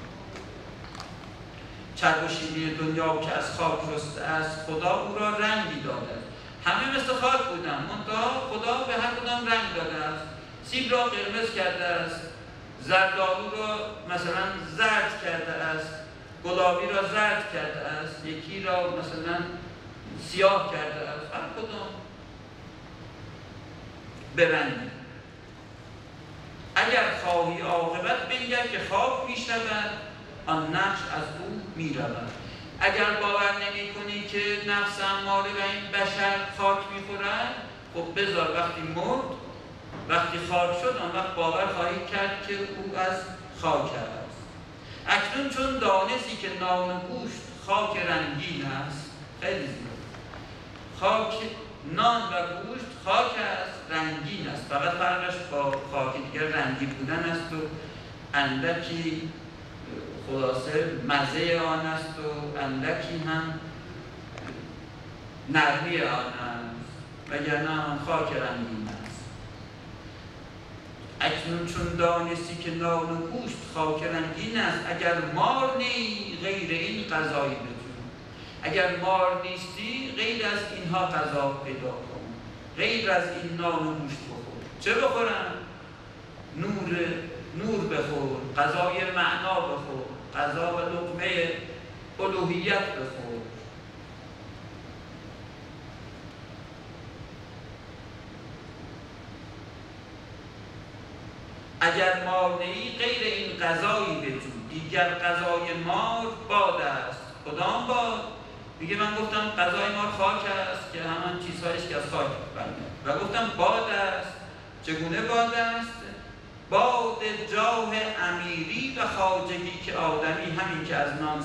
چرب و شیرین دنیا که از خاک رسته است، خدا او را رنگی داده است. همه مثل خاک بودند، منتها خدا به هر کدام رنگ داده است. سیب را قرمز کرده است، زردآلو را مثلا زرد کرده است، گلابی را زرد کرده است، یکی را مثلا سیاه کرده است. هر کدام به رنگ. اگر خواهی عاقبت بنگر که خاک می‌شود، آن نقش از او می‌رود. اگر باور نمی‌کنی که نفس اماره و این بشر خاک می‌خورد، خب بذار وقتی مرد وقتی خاک شد آن وقت باور خواهید کرد که او از خاک است. اکنون چون دانستی که نان و گوشت خاک رنگین است، خیلی زیاد، خاک نان و گوشت خاک است، رنگین است، فقط فرقش با خاک دیگر رنگین بودن است و اندکی خلاصه مزه آن است و اندکی هم نرمی آن است، وگرنه آن خاک رنگین است. اکنون چون دانستی که نان و گوشت خاک رنگین است، اگر مار نی غیر این غذایی بجو. اگر مار نیستی غیر از اینها غذا پیدا کن، غیر از این نان و گوشت بخور. چه بخورم؟ نور بخور، غذای معنا بخور، غذا و لقمه الوهیت بخور. اگر مار نیی غیر این غذایی بجو، دیگر غذای مار باد است. کدام باد؟ میگه من گفتم غذای مار خاک است که همان چیزهایش که از خاک بنده، و گفتم باد است. چگونه باد است؟ باد جاه امیری و خواجگی، که آدمی همین که از نان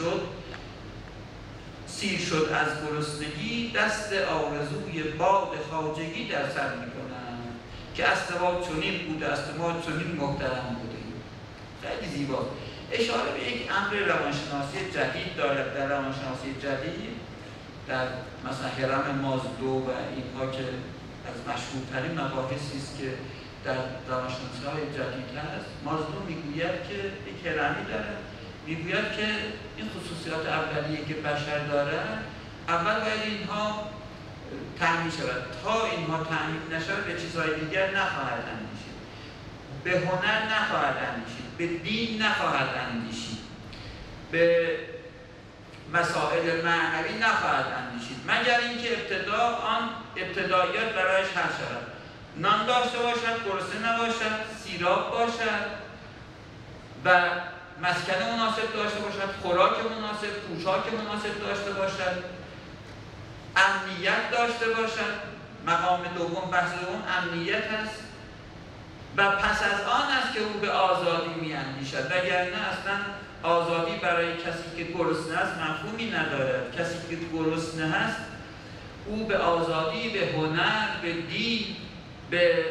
سیر شد از گرسنگی، دست آرزوی باد خواجگی در سر میکنند که اصل ما چنین بوده است، ما چنین محترم بودیم. خیلی زیباست. اشاره به یک امر روانشناسی جدید دارد. در روانشناسی جدید، در مثلا هرم مازلو و اینها که از مشهورترین مباحثی است که در روانشناسی‌های جدید هست، مازلو میگوید که یک هرمی داره، میگوید که این خصوصیات اولیه که بشر دارد، اول باید اینها تأمین شود. تا اینها تأمین نشود به چیزهای دیگر نخواهد اندیشید، به هنر نخواهد اندیشید، به دین نخواهد اندیشید، به مسائل معنوی نخواهد اندیشید، مگر اینکه آن ابتداییات برایش حل شود. نان داشته باشد، گرسنه نباشد، سیراب باشد و مسکن مناسب داشته باشد، خوراک مناسب، پوشاک مناسب داشته باشد، امنیت داشته باشد. مقام دوم، بحث دوم امنیت است و پس از آن است که او به آزادی می‌اندیشد. وگرنه اصلا آزادی برای کسی که گرسنه است مفهومی ندارد. کسی که گرسنه است او به آزادی، به هنر، به دین، به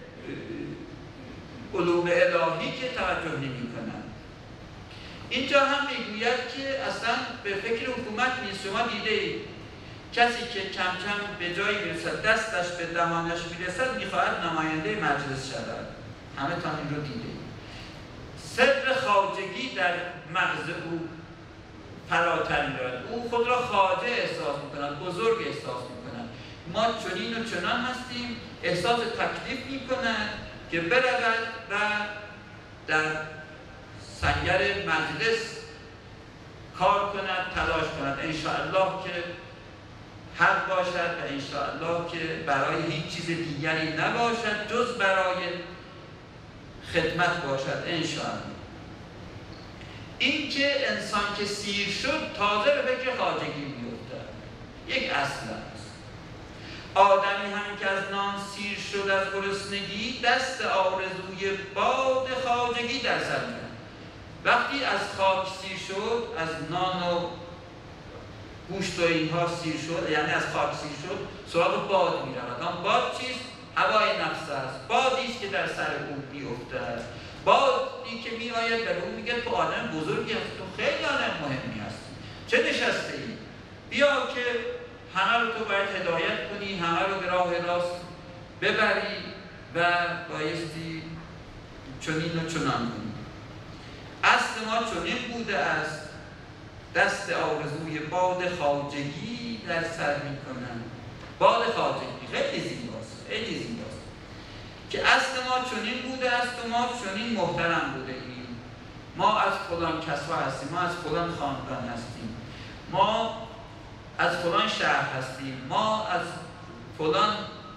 علوم الهی که توجه نمی‌کند. اینجا هم میگوید که اصلا به فکر حکومت نیست. شما دیدید کسی که کم کم به جایی برسد دستش به دهانش میرسد میخواهد نماینده مجلس شود. همه تا این رو دیدید. سر خواجگی در مغز او فراتر می‌رود. او خود را خواجه احساس می‌کند، بزرگ احساس می‌کند. ما چنین و چنان هستیم، احساس تکلیف می‌کند که برود و در سنگر مجلس کار کند، تلاش کند، انشاءالله که حق باشد و انشاءالله که برای هیچ چیز دیگری نباشد جز برای خدمت باشد انشاءالله. این که انسان که سیر شد تازه به فکر خواجگی می‌افتد، یک اصل است. آدمی همین که از نان سیر شد از گرسنگی، دست آرزوی باد خواجگی در سر می‌کند. وقتی از خاک سیر شد، از نان و گوشت و اینها سیر شد، یعنی از خاک سیر شد، سراغ باد می‌رود. آن باد چیست؟ هوای نفس است. بادی است که در سر او می‌افتد. بادی که می‌آید به او میگه تو آدم بزرگی هستی، تو خیلی آدم مهمی هستی. چه نشسته ای؟ بیا که همه رو تو باید هدایت کنی، همه رو به راه راست ببری و بایستی چنین و چنان کنی. اصل ما چنین بوده است، دست آرزوی باد خواجگی در سر می‌کنند. باد خواجگی خیلی زیباست، خیلی زیباست که اصل ما چنین بوده است و ما چنین محترم بوده ایم. ما از فلان کسا هستیم، ما از فلان خاندان هستیم، ما از فلان شهر هستیم، ما از فلان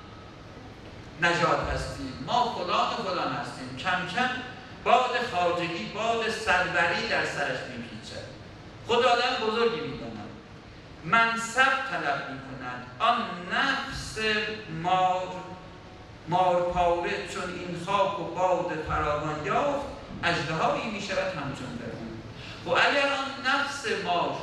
نژاد هستیم، ما فلان و فلان هستیم. کم کم باد خواجگی، باد سروری در سرش میپیچد. خود آدم بزرگی میداند، منصب طلب میکند. آن نفس مار مارپاره چون این خاک و باد فراوان یافت، اژدهایی می شود همچون فرعون. و اگر آن نفس مار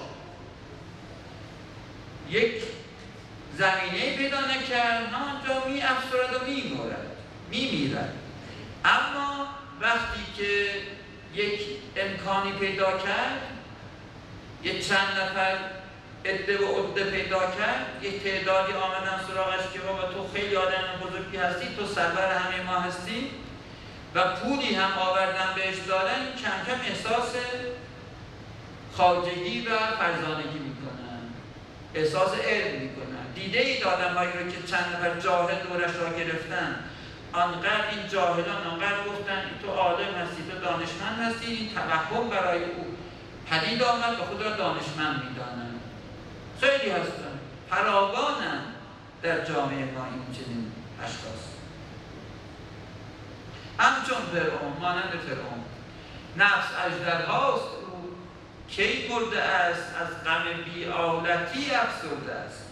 یک زمینه پیدا نکرد، همانجا می افسرد و می میرد. اما وقتی که یک امکانی پیدا کرد، یک چند نفر عده و عده پیدا کرد، یک تعدادی آمدن سراغش که بابا تو خیلی آدم بزرگی هستی، تو سرور همه ما هستی و پولی هم آوردن بهش دادن، کم کم احساس خواجگی و فرزانگی میکنن، احساس علم میکنن. دیده اید آدم هایی رو که چند نفر جاهل دورش را گرفتن، آنقدر این جاهلان آنقدر گفتن تو عالم هستی، تو دانشمند هستی، این توهم برای او پدید آمد و خود را دانشمند میدانند. خیلی هستن، فراوانن در جامعه ما این چنین اشخاص. همچون فرعون، مانند فرعون، نفس اژدرهاست او، کی مرده است از غم بی‌آلتی افسرده است.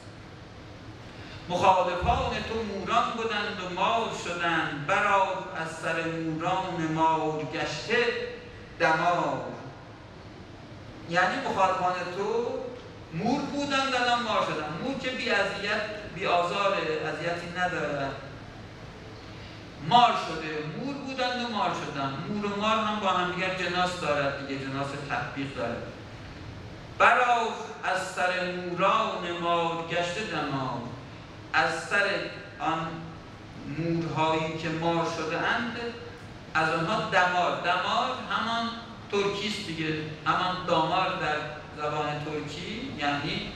مخالفان تو موران بودند و مار شدند، برآر از سر موران مار گشته دمار. یعنی مخالفان تو مور بودند الان مار شدند. مور که بی آزار اذیتی نداره، مار شده. مور بودند و مار شدند. مور و مار هم با هم دیگر جناس دارد دیگه، جناس تطبیق دارد. برآر از سر موران مار گشته دمار. از سر آن مورهایی که مار شده اند، از آنها دمار. دمار همان ترکیست دیگه، همان دامار در زبان ترکی، یعنی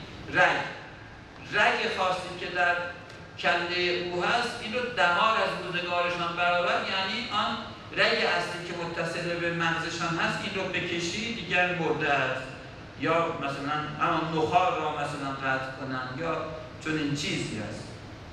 رگ خاصی که در کله او هست، این رو دمار از روزگارشان برآورد، یعنی آن رگ اصلی که متصل به مغزشان هست این رو بکشی دیگر مرده است، یا مثلا همان نخار را مثلا قطع کنن یا چون این چیزی هست.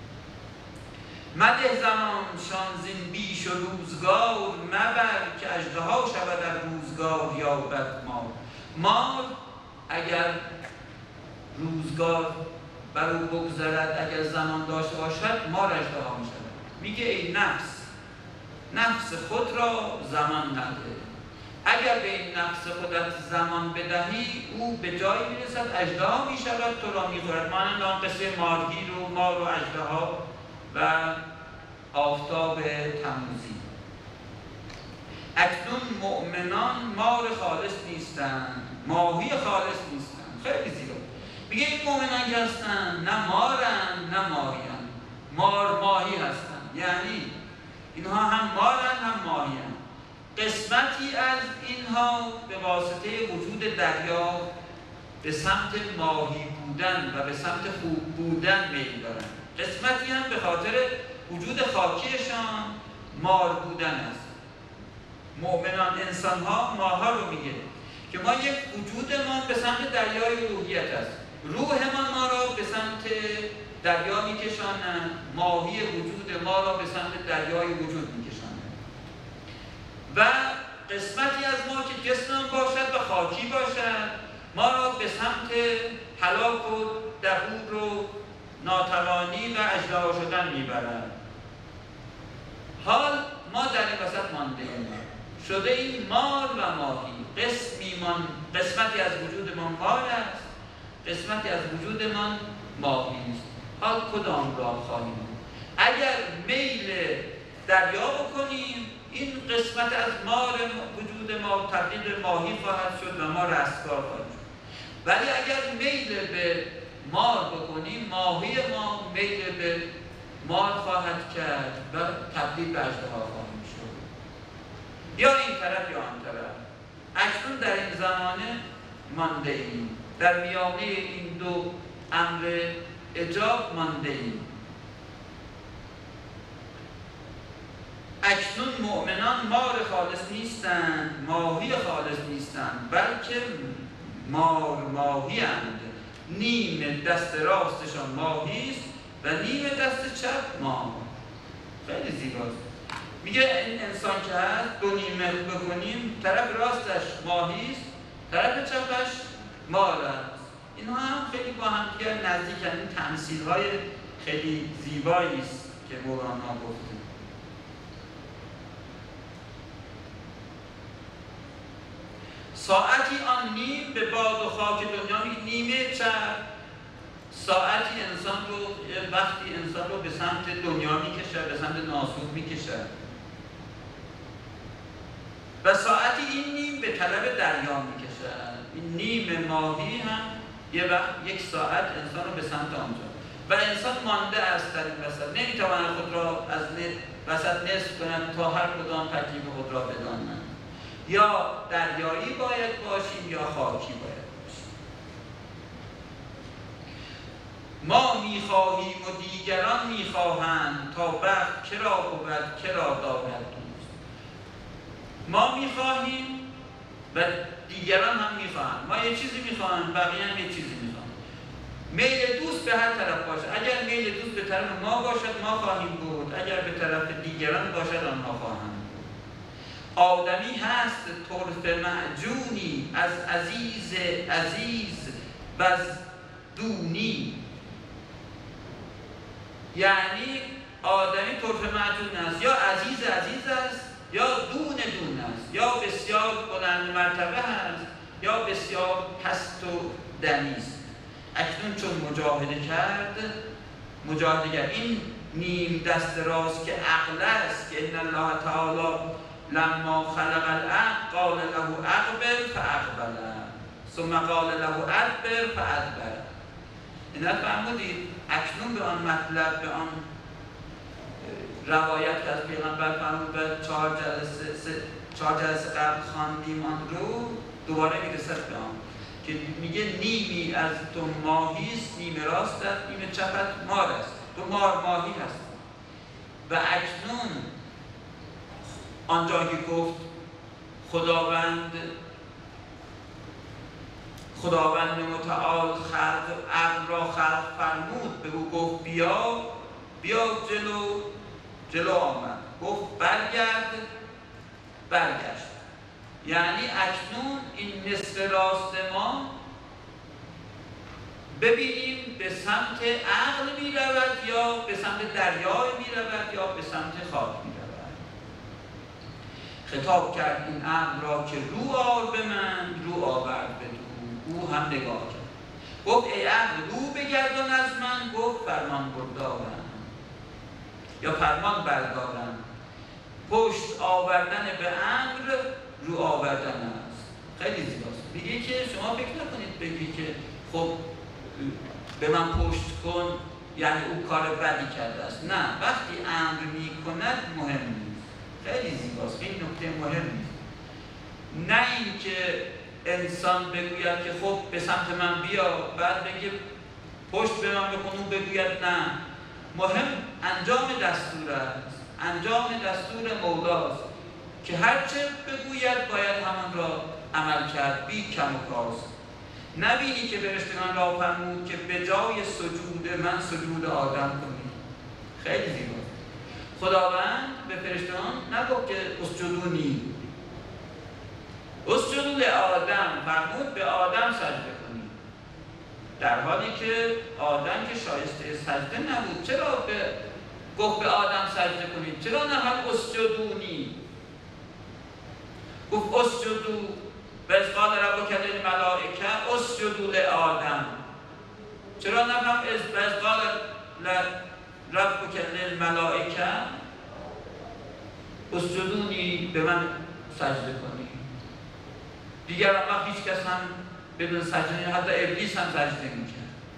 مده زمان شانزین بیش و روزگار، مبر که اژدها شود در روزگار یابد مار. مار اگر روزگار بر او بگذرد، اگر زمان داشته باشد، مار اژدها می شود. میگه ای نفس خود را زمان نده. اگر به این نفس خودت زمان بدهی، او به جایی میرسد اژدها می شود، تو را می خورد. مانند آن قصه مارگیر و مار و اژدها و آفتاب تموزی. اکنون مؤمنان مار خالص نیستند، ماهی خالص نیستند. خیلی زیبا میگه این مؤمنان که هستند نه مارند نه ماهیان، مار ماهی هستند، یعنی اینها هم مارند هم ماهیان. قسمتی از اینها به واسطه وجود دریا به سمت ماهی بودن و به سمت خوب بودن میل دارند، قسمتی هم به خاطر وجود خاکیشان مار بودن است. مؤمنان انسان‌ها ماها رو میگه که ما یک وجود ما به سمت دریای روحیت است، روحمان ما را به سمت دریا میکشانند، ماهی وجود ما را به سمت دریای وجود میکشانند. و قسمتی از ما که جسمم باشد و خاکی باشد، ما را به سمت هلاک و دبور و ناتوانی و اژدها شدن میبرد. حال ما در این وسط مانده ایم، شده این مار و ماهی. قسمتی از وجودمان مار است، قسمتی از وجودمان ماهی است. حال کدام راه خواهیم؟ اگر میل دریا بکنیم، این قسمت از مار وجود ما تبدیل به ماهی خواهد شد و ما رستگار خواهد شد. ولی اگر میل به مار بکنیم، ماهی ما میل به مار خواهد کرد و تبدیل به اژدها خواهیم شد، یا این طرف یا آن طرف. اکنون در این زمانه مانده ایم، در میانه این دو امر ایجاب مانده ایم. اکنون مؤمنان مار خالص نیستند، ماهی خالص نیستند، بلکه ماهی اند. نیم دست راستشان ماهی است و نیم دست چپ مار. خیلی زیباست. میگه این انسان که هست دو نیمه بکنیم، طرف راستش ماهی است، طرف چپش مار است. اینها هم خیلی با هم دیگر نزدیکن. این تمثیل‌های خیلی زیبایی است که مولانا گفته. ساعتی آن نیم به باد و خاک دنیا نیمه چرخ. ساعتی انسان رو وقتی انسان رو به سمت دنیا میکشه، به سمت ناسود میکشه، و ساعتی این نیم به طلب دریا میکشه. این نیم ماهی هم یه وقت یک ساعت انسان رو به سمت آنجا، و انسان مانده است در این وسط، نمیتواند خود را از وسط نصف کند تا هر کدام تکلیف خود را بدانند. یا دریایی باید باشیم یا خاکی باید باشیم. ما میخواهیم و دیگران میخواهند، تا بخت کرا بود کرا دارد دوست. ما میخواهیم و دیگران هم میخواهند. ما یه چیزی میخواهند، بقیه هم یه چیزی میخواهند. میل دوست به هر طرف باشه. اگر میل دوست به طرف ما باشد ما خواهیم بود، اگر به طرف دیگران باشد آنها خواهند. آدمی هست طرف معجونی، از عزیز بز دونی. یعنی آدمی طرف معجون است، یا عزیز است یا دون است، یا بسیار بلند مرتبه هست یا بسیار پست و دنی است. اکنون چون مجاهده این نیم دست راست که عقل است، که ان الله تعالی لما خلق العقل قال له اقبل فاقبل ثم قال له ادبر فادبر. اینا فرمودید اکنون به آن مطلب، به آن روایت که از پیغمبر فرمود و 4 جلسه قبل خواندیم آن رو دوباره میرسد به آن که میگه نیمی از تو ماهیست، نیم راست است، نیم چپت مار است. تو مار ماهی هست. و اکنون آنجا که گفت خداوند متعال عقل را خلق فرمود، به او گفت بیا جلو آمد، گفت برگشت. یعنی اکنون این نصف راست ما ببینیم به سمت عقل می رود یا به سمت دریای می رود یا به سمت خاک می رود. خطاب کرد این عقل را که رو آر به من، رو آورد به او هم نگاه کرد. گفت ای عقل رو بگردان از من، گفت فرمان بردارم یا فرمان بردارم. پشت آوردن به امر رو آوردن است. خیلی زیباست. میگه که شما فکر نکنید بگی که خب به من پشت کن یعنی او کار بدی کرده است. نه، وقتی امر میکند مهم نیست. خیلی زیباست. این نکته مهم نیست. نه این که انسان بگوید که خب به سمت من بیا، بعد بگه پشت به من بکن، اون بگوید نه. مهم انجام دستور است. انجام دستور مولاست که هرچه بگوید باید همان را عمل کرد، بی کم و کاست. نبینی که فرشتگان را فرمود که به جای سجود من سجود آدم کنید. خیلی زیباست. خداوند به فرشتگان نگفت که اسجدونی، اسجدوا لآدم، فرمود به آدم سجده کنید، در حالی که آدم که شایسته سجده نبود. چرا گفت به آدم سجده کنید؟ چرا نفهم اسجدونی؟ گفت اسجدو و اذ قال ربک للملائکه اسجدوا لآدم. چرا نفهم اذ قال ربک للملائکه اسجدونی، به من سجده کنید؟ دیگر وقت هیچ کس هم بدون سجده، حتی ابلیس هم سجده میکرد.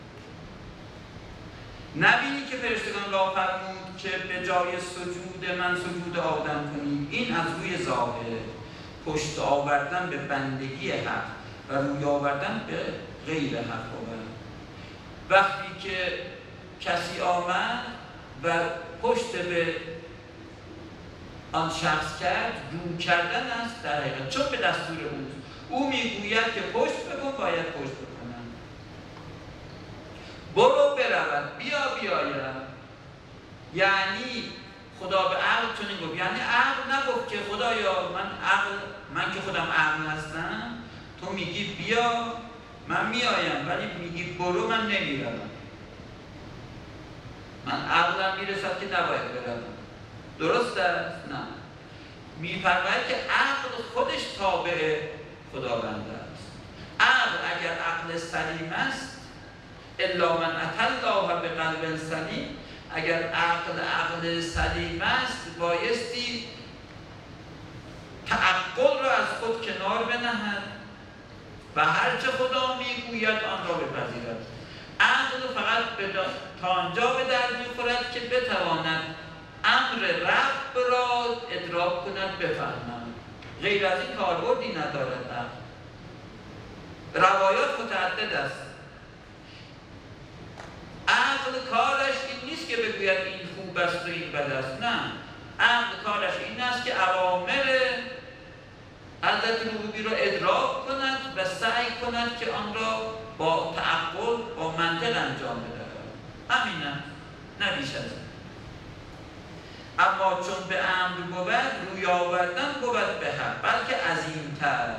نبینی که فرشتگان را فرمود که به جای سجود من سجود آدم کنید. این از روی ظاهر، پشت آوردن به بندگی حق و روی آوردن به غیر حق آوردن. وقتی که کسی آمد و پشت به آن شخص کرد، رو کردن است در حقیقت، چون به دستور اوست. او میگوید که پشت بکن، باید پشت بکنم. برو برود، بیاید. یعنی خدا به عقل چنین گفت. یعنی عقل نگفت که خدایا من که خودم عقل هستم، تو میگی بیا من میایم، ولی میگی برو من نمیروم. من عقلم میرسد که نباید بروم. درست است؟ نه. میفرماید که عقل خودش تابع خداوند است. عقل اگر عقل سلیم است، الا من اتى الله بقلب سلیم، اگر عقل سلیم است بایستی تعقل را از خود کنار بنهد و هرچه خدا میگوید آن را بپذیرد. عقل فقط تا آنجا به درد میخورد که بتواند امر رب را ادراک کند، بفهمد. غیر از این کاربردی ندارد. روایات متعدد است. عقل کارش این نیست که بگوید این خوب است و این بد است، نه. عقل کارش این است که اوامر حضرت ربوبی را ادراک کند و سعی کند که آن را با تعقل، با منطق انجام بدهد. همین است، نه بیش از این. اما چون به امر بود، روی آوردن بود به حق، بلکه عظیم‌تر.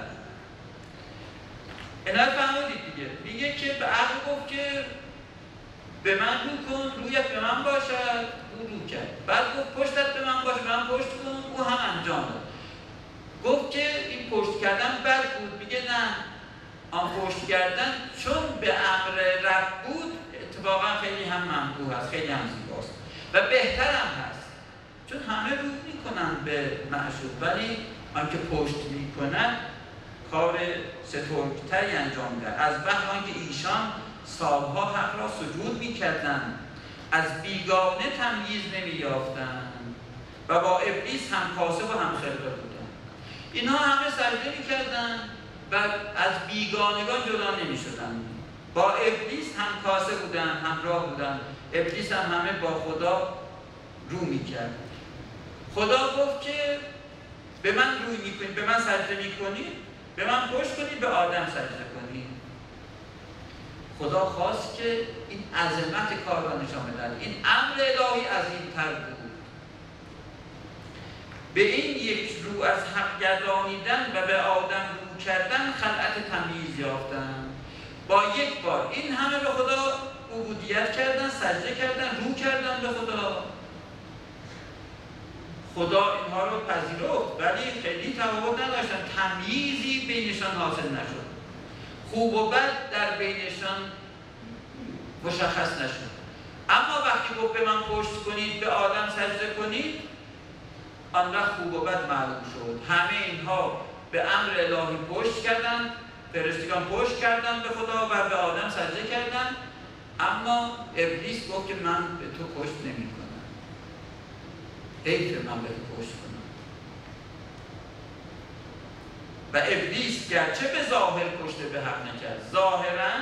اینا فهمیدید دیگه. میگه که به عقل گفت که به من رو کن، رویت به من باشد، او رو کرد. بعد گفت پشتت به من باشه، من پشت کن، او هم انجام داد. گفت که این پشت کردن بد بود، میگه نه، آن پشت کردن چون به امر رب بود اتفاقا خیلی هم ممدوح هست، خیلی هم زیباست و بهتر هم هست، چون همه رو میکنن به معشوق، ولی آنکه پشت میکنن کار سترگتری انجام میدن. از بحر آنکه ایشان سالها حق را سجود میکردن، از بیگانه تمییز نمییافتند و با ابلیس هم کاسب و هم خلقه بودن. اینها همه سجده میکردن و از بیگانگان جدا نمیشدن. با ابلیس هم کاسب بودن، همراه بودن. ابلیس هم همه با خدا رو میکرد. خدا گفت که به من روی میکنید، به من سجده میکنید، به من پشت کنید، به آدم سجده کنید. خدا خواست که این عظمت کار را نشان بدهد. این امر الهی عظیم‌تر بود. به این یک رو از حق گردانیدن و به آدم رو کردن خلعت تمییز یافتن. با یک بار این همه به خدا عبودیت کردن، سجده کردن، رو کردن به خدا. خدا اینها رو پذیرفت، ولی خیلی تفاوت نداشتن، تمییزی بینشان حاصل نشد، خوب و بد در بینشان مشخص نشد. اما وقتی گفت به من پشت کنید، به آدم سجده کنید، آن وقت خوب و بد معلوم شد. همه اینها به امر الهی پشت کردند، فرشتگان پشت کردند به خدا و به آدم سجده کردند، اما ابلیس گفت که من به تو پشت نمی کنم، حیف من به تو پشت کنم. و ابلیس گرچه به ظاهر پشت به حق نکرد، ظاهرا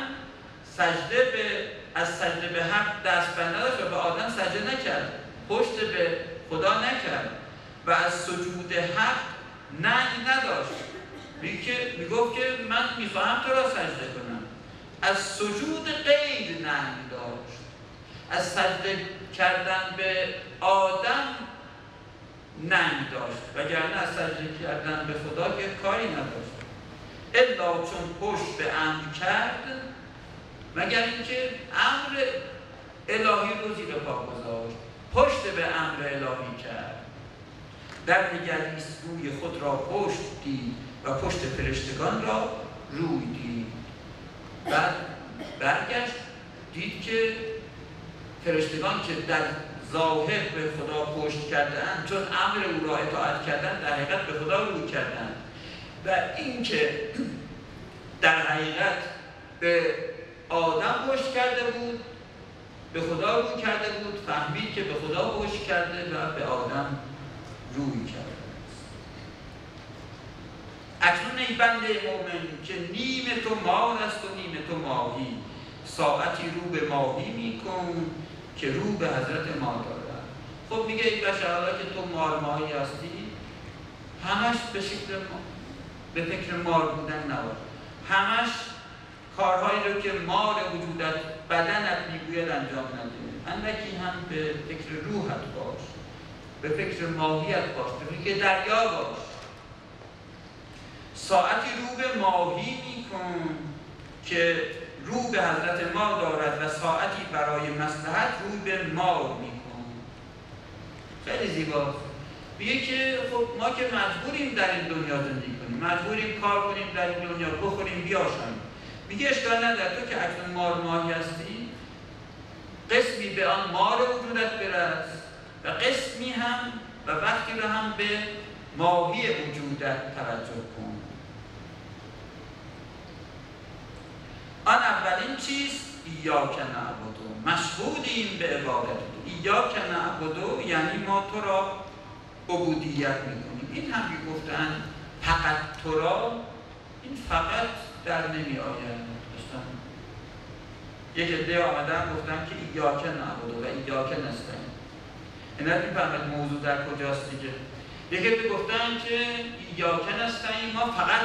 از سجده به حق دست بر نداشت و به آدم سجده نکرد، پشت به خدا نکرد و از سجود حق نهی نداشت. میگفت که من میخواهم تو را سجده کنم. از سجود غیر نهی داشت. از سجده کردن به آدم نهی داشت، وگرنه از سجده کردن به خدا که کاری نداشت. الا چون پشت به امر کرد، مگر اینکه امر الهی رو زیر پا گذاشت، پشت به امر الهی کرد. در نگریست روی خود را پشت دید و پشت فرشتگان را روی دید. بعد برگشت دید که فرشتگان که در ظاهر به خدا پشت کردند، چون امر او را اطاعت کردند، در حقیقت به خدا روی کردند. و این که در حقیقت به آدم پشت کرده بود، به خدا روی کرده بود، فهمید که به خدا پشت کرده و به آدم روی کرده. اکنون ای بنده مومن که نیم تو مار است و نیم تو ماهی، ساعتی رو به ماهی میکن که رو به حضرت ما دارد. خب میگه ای بشر، حالا که تو مار ماهی هستی، همش به شکل به فکر مار بودن نباش، همش کارهایی رو که مار وجودت بدنت میگوید انجام نده، اندکی هم به فکر روحت باش، به فکر ماهیت باش، به فکر دریا باش. ساعتی رو به ماهی میکن که رو به حضرت ما دارد و ساعتی برای مصلحت روی به مار میکن. خیلی زیباست. میگه که خب ما که مجبوریم در این دنیا زندگی کنیم، مجبوریم کار کنیم در این دنیا، بخوریم بیاشیم. میگه اشکال نداره، تو که اکنون مار ماهی هستی، قسمی به آن مار وجودت برس و قسمی هم و وقتی رو هم به ماهی وجودت توجه کن. آن اولین چیز ایاک نعبدو، مشغولیم به عبادت تو. ایاک نعبدو یعنی ما تو را عبودیت میکنیم. این هم گفتن فقط تو را، این فقط در نمی آید. یک عده آمدن گفتن که ایاک نعبدو و ایاک نستعین. اینا میفهمید موضوع در کجاست دیگه. یک عده گفتن که ایاک نستعین، ما فقط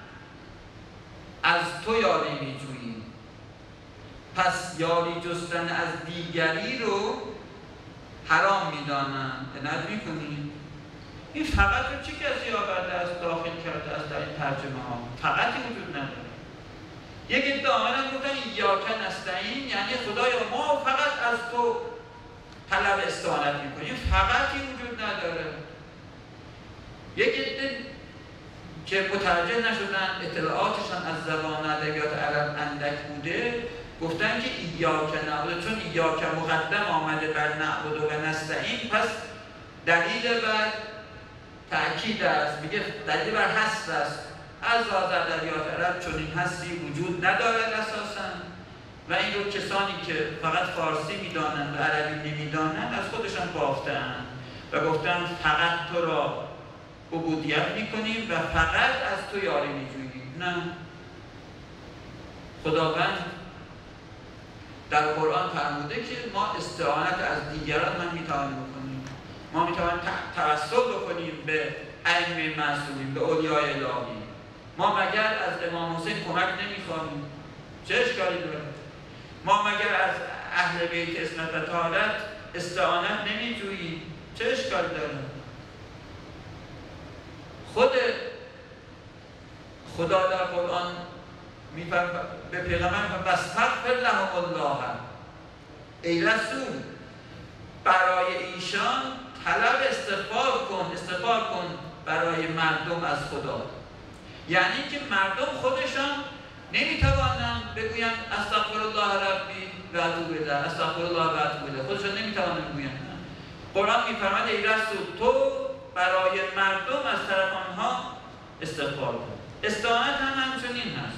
از تو یاری میجوییم، پس یاری جستن از دیگری رو حرام میدانن. عنایت میکنیم این فقط رو چه کسی آورده از داخل کرده از در این ترجمه ها؟ فقطی وجود نداره. یک عده آمدن گفتن ایاک نستعین یعنی خدایا ما فقط از تو طلب استعانت میکنیم، فقطی وجود نداره. یک عده که متوجه نشدن، اطلاعاتشان از زبان ادبیات عرب اندک بوده، گفتن که ایاک نعبدو، چون ایاک مقدم آمده بر نعبدو و نستعین، پس دلیل بر تأکید است، میگه دلیل بر حصر است. از لحاظ ادبیات عرب چون این حصری وجود ندارد اساساً، و این رو کسانی که فقط فارسی میدانند و عربی نمیدانند از خودشان بافتند و گفتن فقط تو را عبودیت میکنیم و فقط از تو یاری میجوییم. نه، خداوند در قرآن فرموده که ما استعانت از دیگران من میتوانیم بکنیم، ما میتوانیم توسل بکنیم به ائمه معصومین، به اولیاء الهی. ما مگر از امام حسین کمک نمیخوانیم؟ چه اشکالی داره؟ ما مگر از اهل بیت عصمت و طهارت استعانت نمیجوییم؟ چه اشکالی داره؟ خود خدا در قرآن میفرماید به پیغمبر واستغفر لهم الله، ای رسول برای ایشان طلب استغفار کن برای مردم از خدا. یعنی که مردم خودشان نمیتوانند بگویند استغفر الله ربی و اتوب الیه، استغفر الله و اتوب الیه، خودشان نمیتوانند بگویند. قرآن میفرماید ای رسول تو برای مردم از طرف آنها استغفار کن. استعانت هم همچنین هست.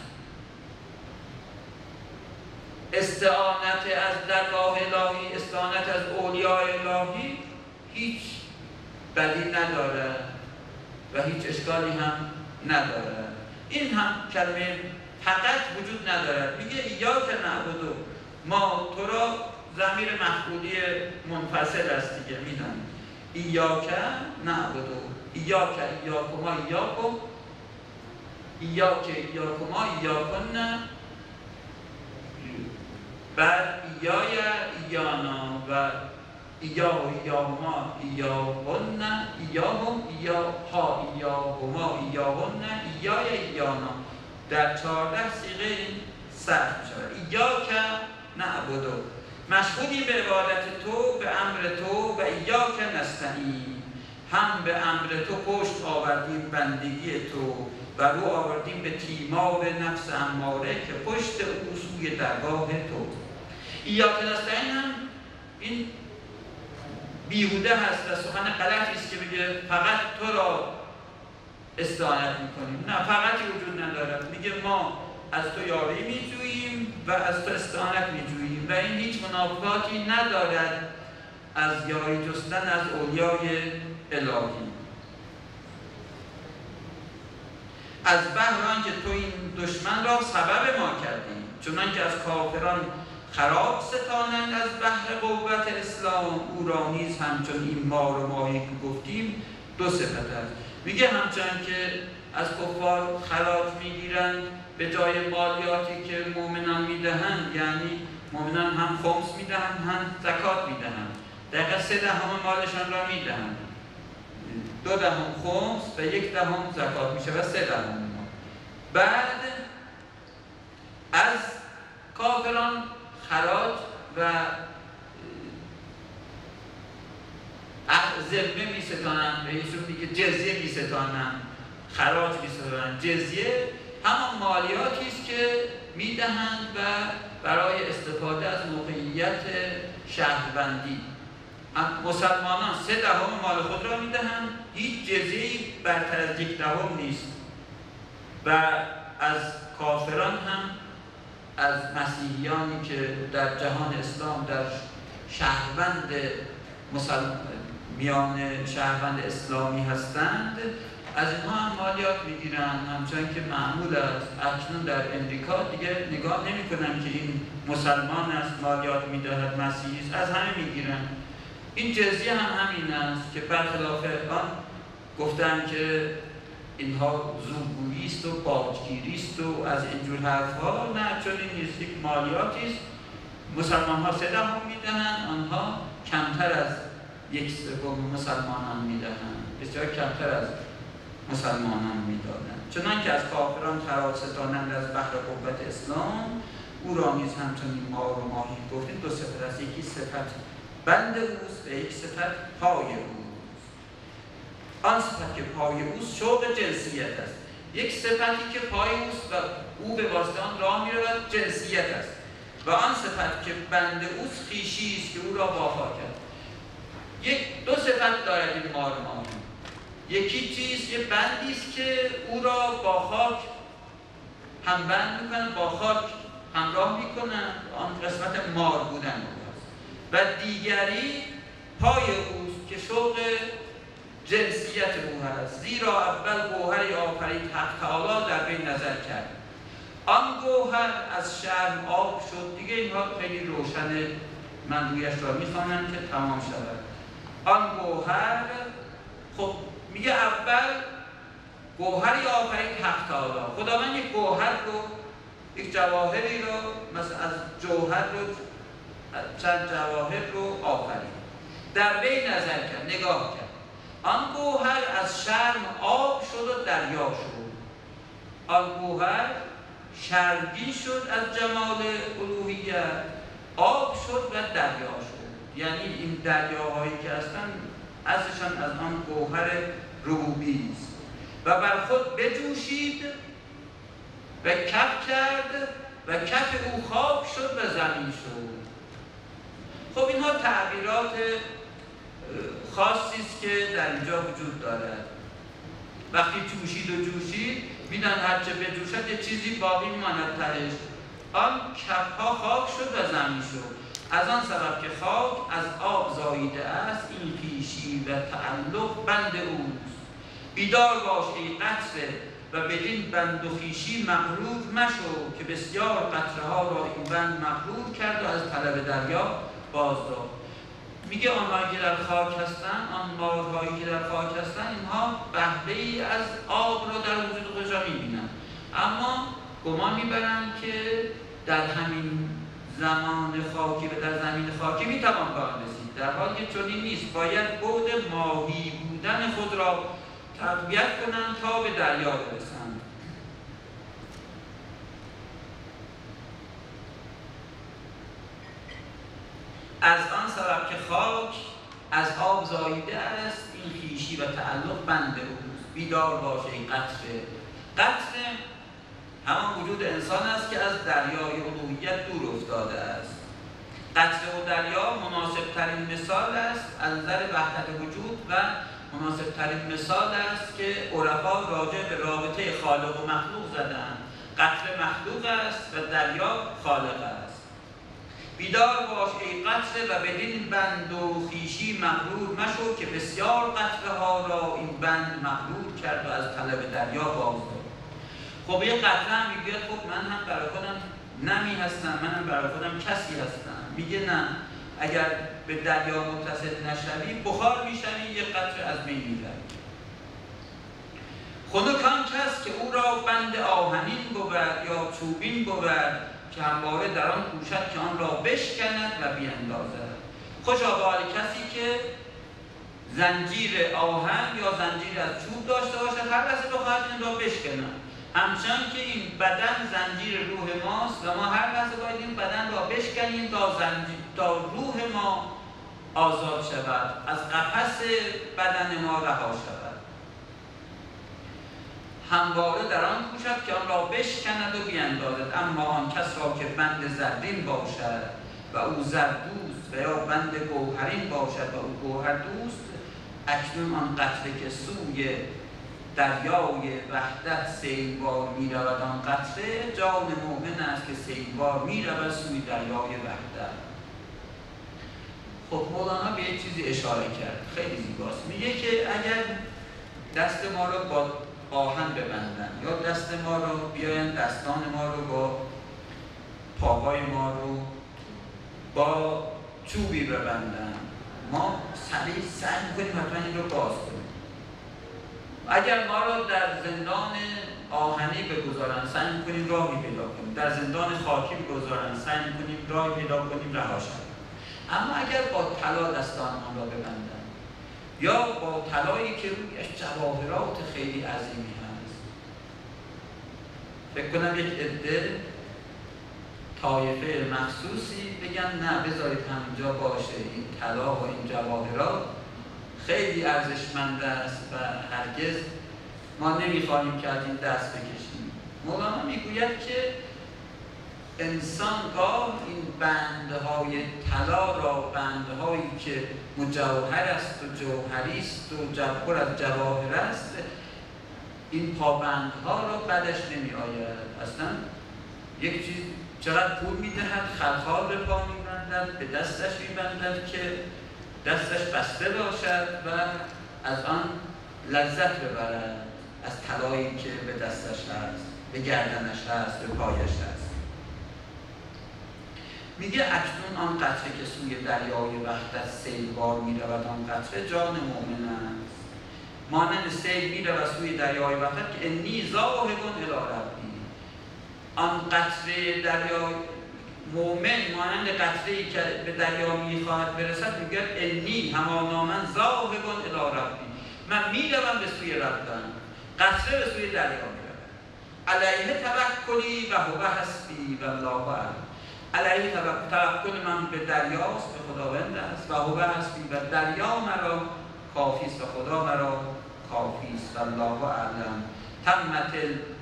استعانت از درگاه الهی، استعانت از اولیاء الهی هیچ بدی نداره و هیچ اشکالی هم نداره. این هم کلمه فقط وجود نداره. میگه ایاک نعبدو، ما تو را ضمیر مفعولی منفصل است دیگه، میدونید. ایاک نعبدو، ایاک ایاکما ایاکم، ایاک ایاکما ایاکن، بعد ایای ایانا و ایا و ایاهما ایاهن، ایاهم ایاها ایاهما ایاهن، ایای ایانا. در 14 صیغه این صرف می شود. ایاک نعبدو، مشغولی به عبادت تو، به امر تو، و ایاک نستعین، هم به امر تو پشت آوردیم بندگی تو و رو آوردیم به تیمار نفس اماره که پشت او سوی درگاه تو. ایاک نستعین هم این بیهوده هست و سخن غلطی است که بگه فقط تو را استعانت میکنیم. نه، فقطی وجود نداره. میگه ما از تو یاری میجوییم و از تو استعانت میجوییم و این هیچ منافاتی ندارد از یاری جستن از اولیای الهی. از بهر آنکه تو این دشمن را سبب ما کردیم، چنانکه از کافران خراب ستانند از بهر قوت اسلام، او را نیز همچون این مار و ماهی که گفتیم دو صفت است. میگه همچنان که از کفار خراج میگیرند به جای مالیاتی که مؤمنان میدهند، یعنی مؤمنان هم خمس میدهند هم زکات میدهند، دقیقا 3/10 مالشان را میدهند، 2/10 خمس و 1/10 زکات میشه و 3/10. بعد از کافران خراج و ذمه میستانن، بهشون میگه جزیه میستانن، خراج میستانن. جزیه همان مالیاتی است که میدهند و برای استفاده از موقعیت شهروندی مسلمانان 3/10 مال خود را میدهند، هیچ جزیه‌ای برتر از 1/10 نیست. و از کافران هم، از مسیحیانی که در جهان اسلام در شهروند میان شهروند اسلامی هستند، از اینها هم مالیات میگیرن، همچنان که معمول است. اکنون در امریکا دیگه نگاه نمی کنن که این مسلمان است مالیات میدهد، مسیحی است، از همه میگیرن. این جزیه هم همین است که برخلاف آن گفتن که اینها زورگویی است و باجگیری است و از اینجور حرفها. نه، چون این نیست، یک مالیاتی است. مسلمان ها 3/10 میدهند، آنها کمتر از 1/3 مسلمانان میدهند، بسیار کمتر از مسلمانان میدادند. چنانکه از کافران خراج ستانند از بهر قوت اسلام، او را نیز همچنین مار و ماهی گفتیم. 2 صفت است، یکی صفت بند اوست و یک صفت پای اوست. آن صفت که پای اوست شوق جنسیت است. یک صفتی که پای اوست و او به واسطه آن راه میرود جنسیت است، و آن صفت که بند اوست خویشی است که او را وافا کرد. 2 صفت دارد این مار و ماهی. یکی چیز، یه بندی است که او را با خاک هم بند میکنن، با خاک همراه میکنن، آن قسمت مار بودن است. و دیگری پای اوست که شوق جنسیت او هست، زیرا اول گوهری آفرید حق تعالی در بین نظر کرد. آن گوهر از شرم آب شد. دیگه اینها خیلی روشنه، من رویش را میخوانم که تمام شود. آن گوهر، خب میگه اول گوهری آفرید حق تعالی. خداوند یک گوهر رو، یک جواهری رو، مثلا از جوهر رو چند جواهر رو آفرید، در بین نظر کرد، نگاه کرد. آن گوهر از شرم آب شد و دریا شد. آن گوهر شرمگین شد از جمال الوهیت، آب شد و دریا شد. یعنی این دریاهایی که هستن اصلشان از آن گوهر ربوبی است. و بر خود بجوشید و کف کرد و کف او خاک شد و زمین شد. خب اینها تعبیرات خاصی است که در اینجا وجود دارد. وقتی جوشید و جوشید، میدن هرچه بجوشد یه چیزی باقی میماند تهش. آن کفها خاک شد و زمین شد. از آن سبب که خاک از آب زاییده است، این خویشی و تعلق بند اوست. بیدار باش ای قطره و بدین بند و خویشی مغرور مشو، که بسیار قطره ها را این بند مغرور کرد و از طلب دریا باز داد. میگه آنهایی که در خاک هستن، آن مارهایی که در خاک هستن، اینها بهره‌ای از آب را در وجود خودشان میبینن، اما گمان میبرن که در همین زمان خاکی و در زمین خاکی میتوان به آن رسید، در حالی که چنین نیست. باید بعد ماهی بودن خود را تقویت کنند تا به دریا برسند. از آن سبب که خاک از آب زاییده است، این خویشی و تعلق بند اوست. بیدار باش ای قطره. قطره همان وجود انسان است که از دریای الوهیت دور افتاده است. قطره و دریا مناسب ترین مثال است از نظر وحدت وجود و مناسب ترین مثال است که عرفا راجع به رابطه خالق و مخلوق زدند. قطره مخلوق است و دریا خالق است. بیدار باش ای قطره و بدین بند و خویشی مغرور مشو، که بسیار قطره ها را این بند مغرور کرد و از طلب دریا باز داد. خب یه قطره هم میگه خب من هم برای خودم نمی هستم، من هم برای خودم کسی هستم. میگه نه، اگر به دریا متصل نشوی بخار میشوی، یه قطره از بین میبری. خنک آن کس که او را بند آهنین بود یا چوبین بود، که همواره در آن کوشد که آن را بشکند و بیندازد. خوشا به حال کسی که زنجیر آهن یا زنجیر از چوب داشته باشد، هر لحظه بخواهد این را بشکند. همچنان که این بدن زنجیر روح ماست و ما هر لحظه باید این بدن را بشکنیم تا روح ما آزاد شود، از قفس بدن ما رها شود. همواره در آن کوشد که آن را بشکند و بیندازد، اما آن کس را که بند زرین باشد و او زردوست و یا بند گوهرین باشد و او گوهر دوست، اکنون آن قطره که سوی دریای وحدت سیلبار می رود، آن قطره جان مؤمن است که سیلبار می رود سوی دریای وحدت. خب مولانا به یک چیزی اشاره کرد خیلی زیباست. میگه که اگر دست ما رو با آهن ببندن یا دست ما رو بیاین دستان ما رو با پاهای ما رو با چوبی ببندن، ما سریع سعی می‌کنیم حتما این رو باز کنیم. اگر ما رو در زندان آهنی بگذارن سعی می‌کنیم راهی پیدا کنیم، در زندان خاکی بگذارن سعی می‌کنیم راهی پیدا کنیم رها شویم. اما اگر با طلا دستانمان را ببندن یا با طلایی که رویش جواهرات خیلی عظیمی هست، فکر کنم یک عده طایفه مخصوصی بگن نه بذارید همینجا باشه، این طلا و این جواهرات خیلی ارزشمند است و هرگز ما نمیخواهیم که از این دست بکشیم. مولانا میگوید که انسان گاه این بندهای طلا را، بندهایی که مجوهر است و جوهری است و پر از جواهر است، این پابندها را بدش نمی آید. اصلا یک چیز چقدر پول میدهد، خلخال به پا میبندد، به دستش میبندد که دستش بسته باشد و از آن لذت ببرد، از طلایی که به دستش هست، به گردنش هست، به پایش هست. میگه اکنون آن قطره که سوی دریای وحدت سیلبار میرود، آن قطره جان مؤمن است. مانند سیل میرود سوی دریای وحدت که انی ذاهب الی ربی. آن قطره دریای مؤمن مانند قطره‌ای که به دریا میخواهد برسد، میگه انی همانا من ذاهب الی ربی، من میروم به سوی ربم. قطره به سوی دریا میرود. علیه توکلی و هو حسبی و الله اعلم. علیه توکل من به دریاست، به خداوند است، و هو حسبی و دریا مرا کافی است و خدا مرا کافی است، الله اعلم. تمت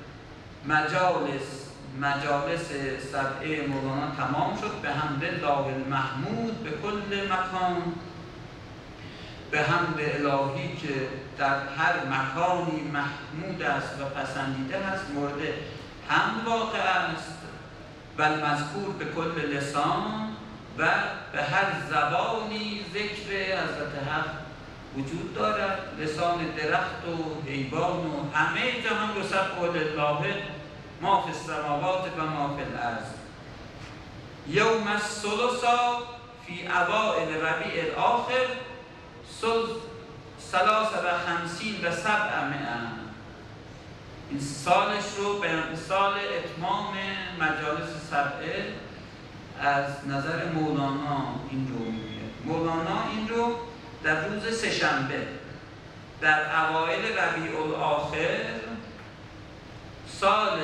مجالس سبعه مولانا تمام شد به حمد الله المحمود به کل مکان، به حمد الهی که در هر مکانی محمود است و پسندیده است، مورد حمد واقع است. و مذکور به کل لسان و به هر زبانی ذکر حضرت حق وجود دارد. لسان درخت و حیوان و همه جهان رو سبح لله ما فی السماوات و ما فی الارض. یوم الثلاثاء فی اوائل ربیع الاخر 53 و 700. این سالش رو به سال اتمام مجالس سبعه از نظر مولانا این رو میگه. مولانا این رو در روز سه‌شنبه در اوایل ربیع الاخر سال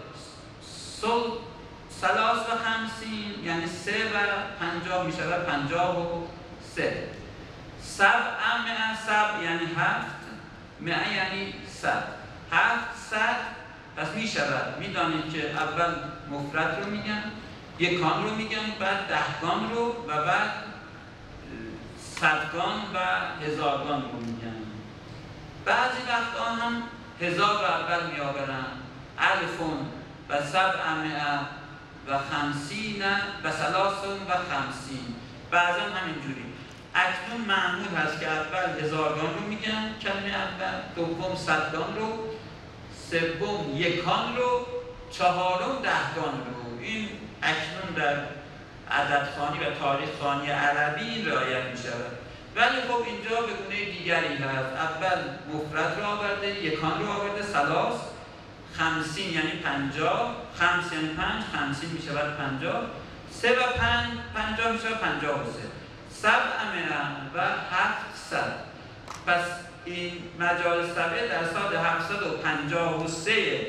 53 یعنی 3 و 50 میشه و 53. 700 یعنی 7 مئه یعنی 100. 700 پس می شود. می دانید که اول مفرد رو میگن، یکان رو میگن، بعد دهگان رو و بعد صدگان و هزارگان رو میگن. بعضی وقتا هم هزار رو اول می آورن، الفون و 700 و 50 و 53. بعضا همینجوری. اکنون معمول هست که اول هزارگان رو میگن کلمه اول، دوم صدگان رو، سوم یکان رو، چهارم دهگان رو. این اکنون در عددخوانی و تاریخ‌خوانی عربی رعایت می شود. ولی خب اینجا به گونه دیگری هست. اول مفرد رو آورده، یکان رو آورده، 50 یعنی 50، 5 یعنی 5، 50 می شود 50، 3 و 50 می شود 53. 700 و 700. پس این مجالس سبعه در سال 753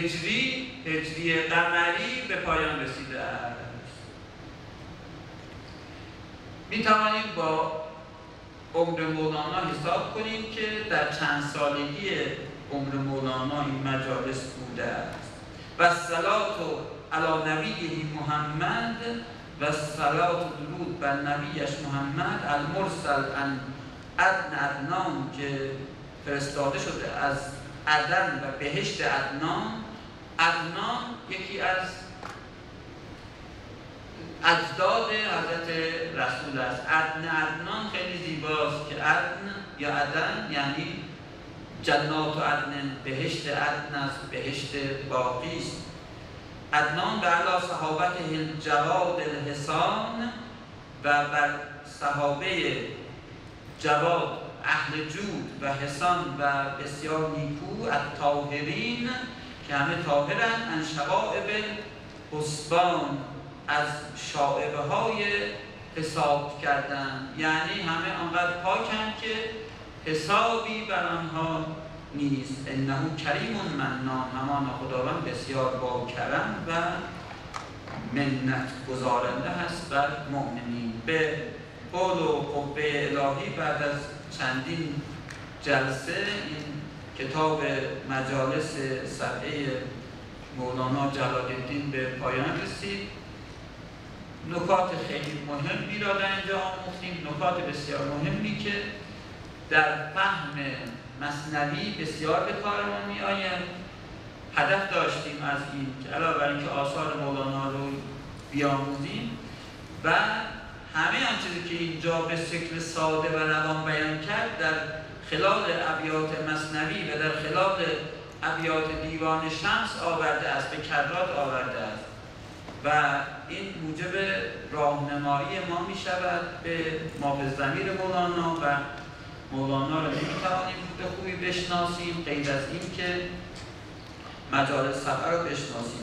هجری قمری به پایان رسیده است. می توانیم با عمر مولانا حساب کنیم که در چند سالگی عمر مولانا این مجالس بوده است. و الصلاة علی نبیه محمد و الصلاة درود بر نبیش محمد المرسل عن عدن عدنان که فرستاده شده از عدن و بهشت عدنان. عدنان یکی از اجداد حضرت رسول است. عدن عدنان خیلی زیباست که عدن یا عدن یعنی جنات و عدن، بهشت عدن است، بهشت باقی است. عدنان به علی صحابت الجواد الحسان و بر صحابه جواد اهل جود و حسان و بسیار نیکو الطاهرین که همه طاهرند، ان شوائب الحسبان از شائبه های حساب کردن، یعنی همه آنقدر پاکند که حسابی بر آنها نیست. انه کریم منان، همان خداوند بسیار با کرم و منت گزارنده هست بر مؤمنین. به قول و قوه الهی بعد از چندین جلسه این کتاب مجالس سبعه مولانا جلال الدین به پایان رسید. نکات خیلی مهمی را در اینجا آموختیم، نکات بسیار مهمی که در فهم مثنوی بسیار به کارمان می آید. هدف داشتیم از این که علاوه بر اینکه آثار مولانا رو بیاموزیم و همه آن چیزی که اینجا به شکل ساده و روان بیان کرد در خلال ابیات مثنوی و در خلال ابیات دیوان شمس آورده است، به کرات آورده است و این موجب راهنمایی ما می شود به ما به ضمیر مولانا و مولانا را نمی توانیم به خوبی بشناسیم غیر از این که مجالس سفر را بشناسیم.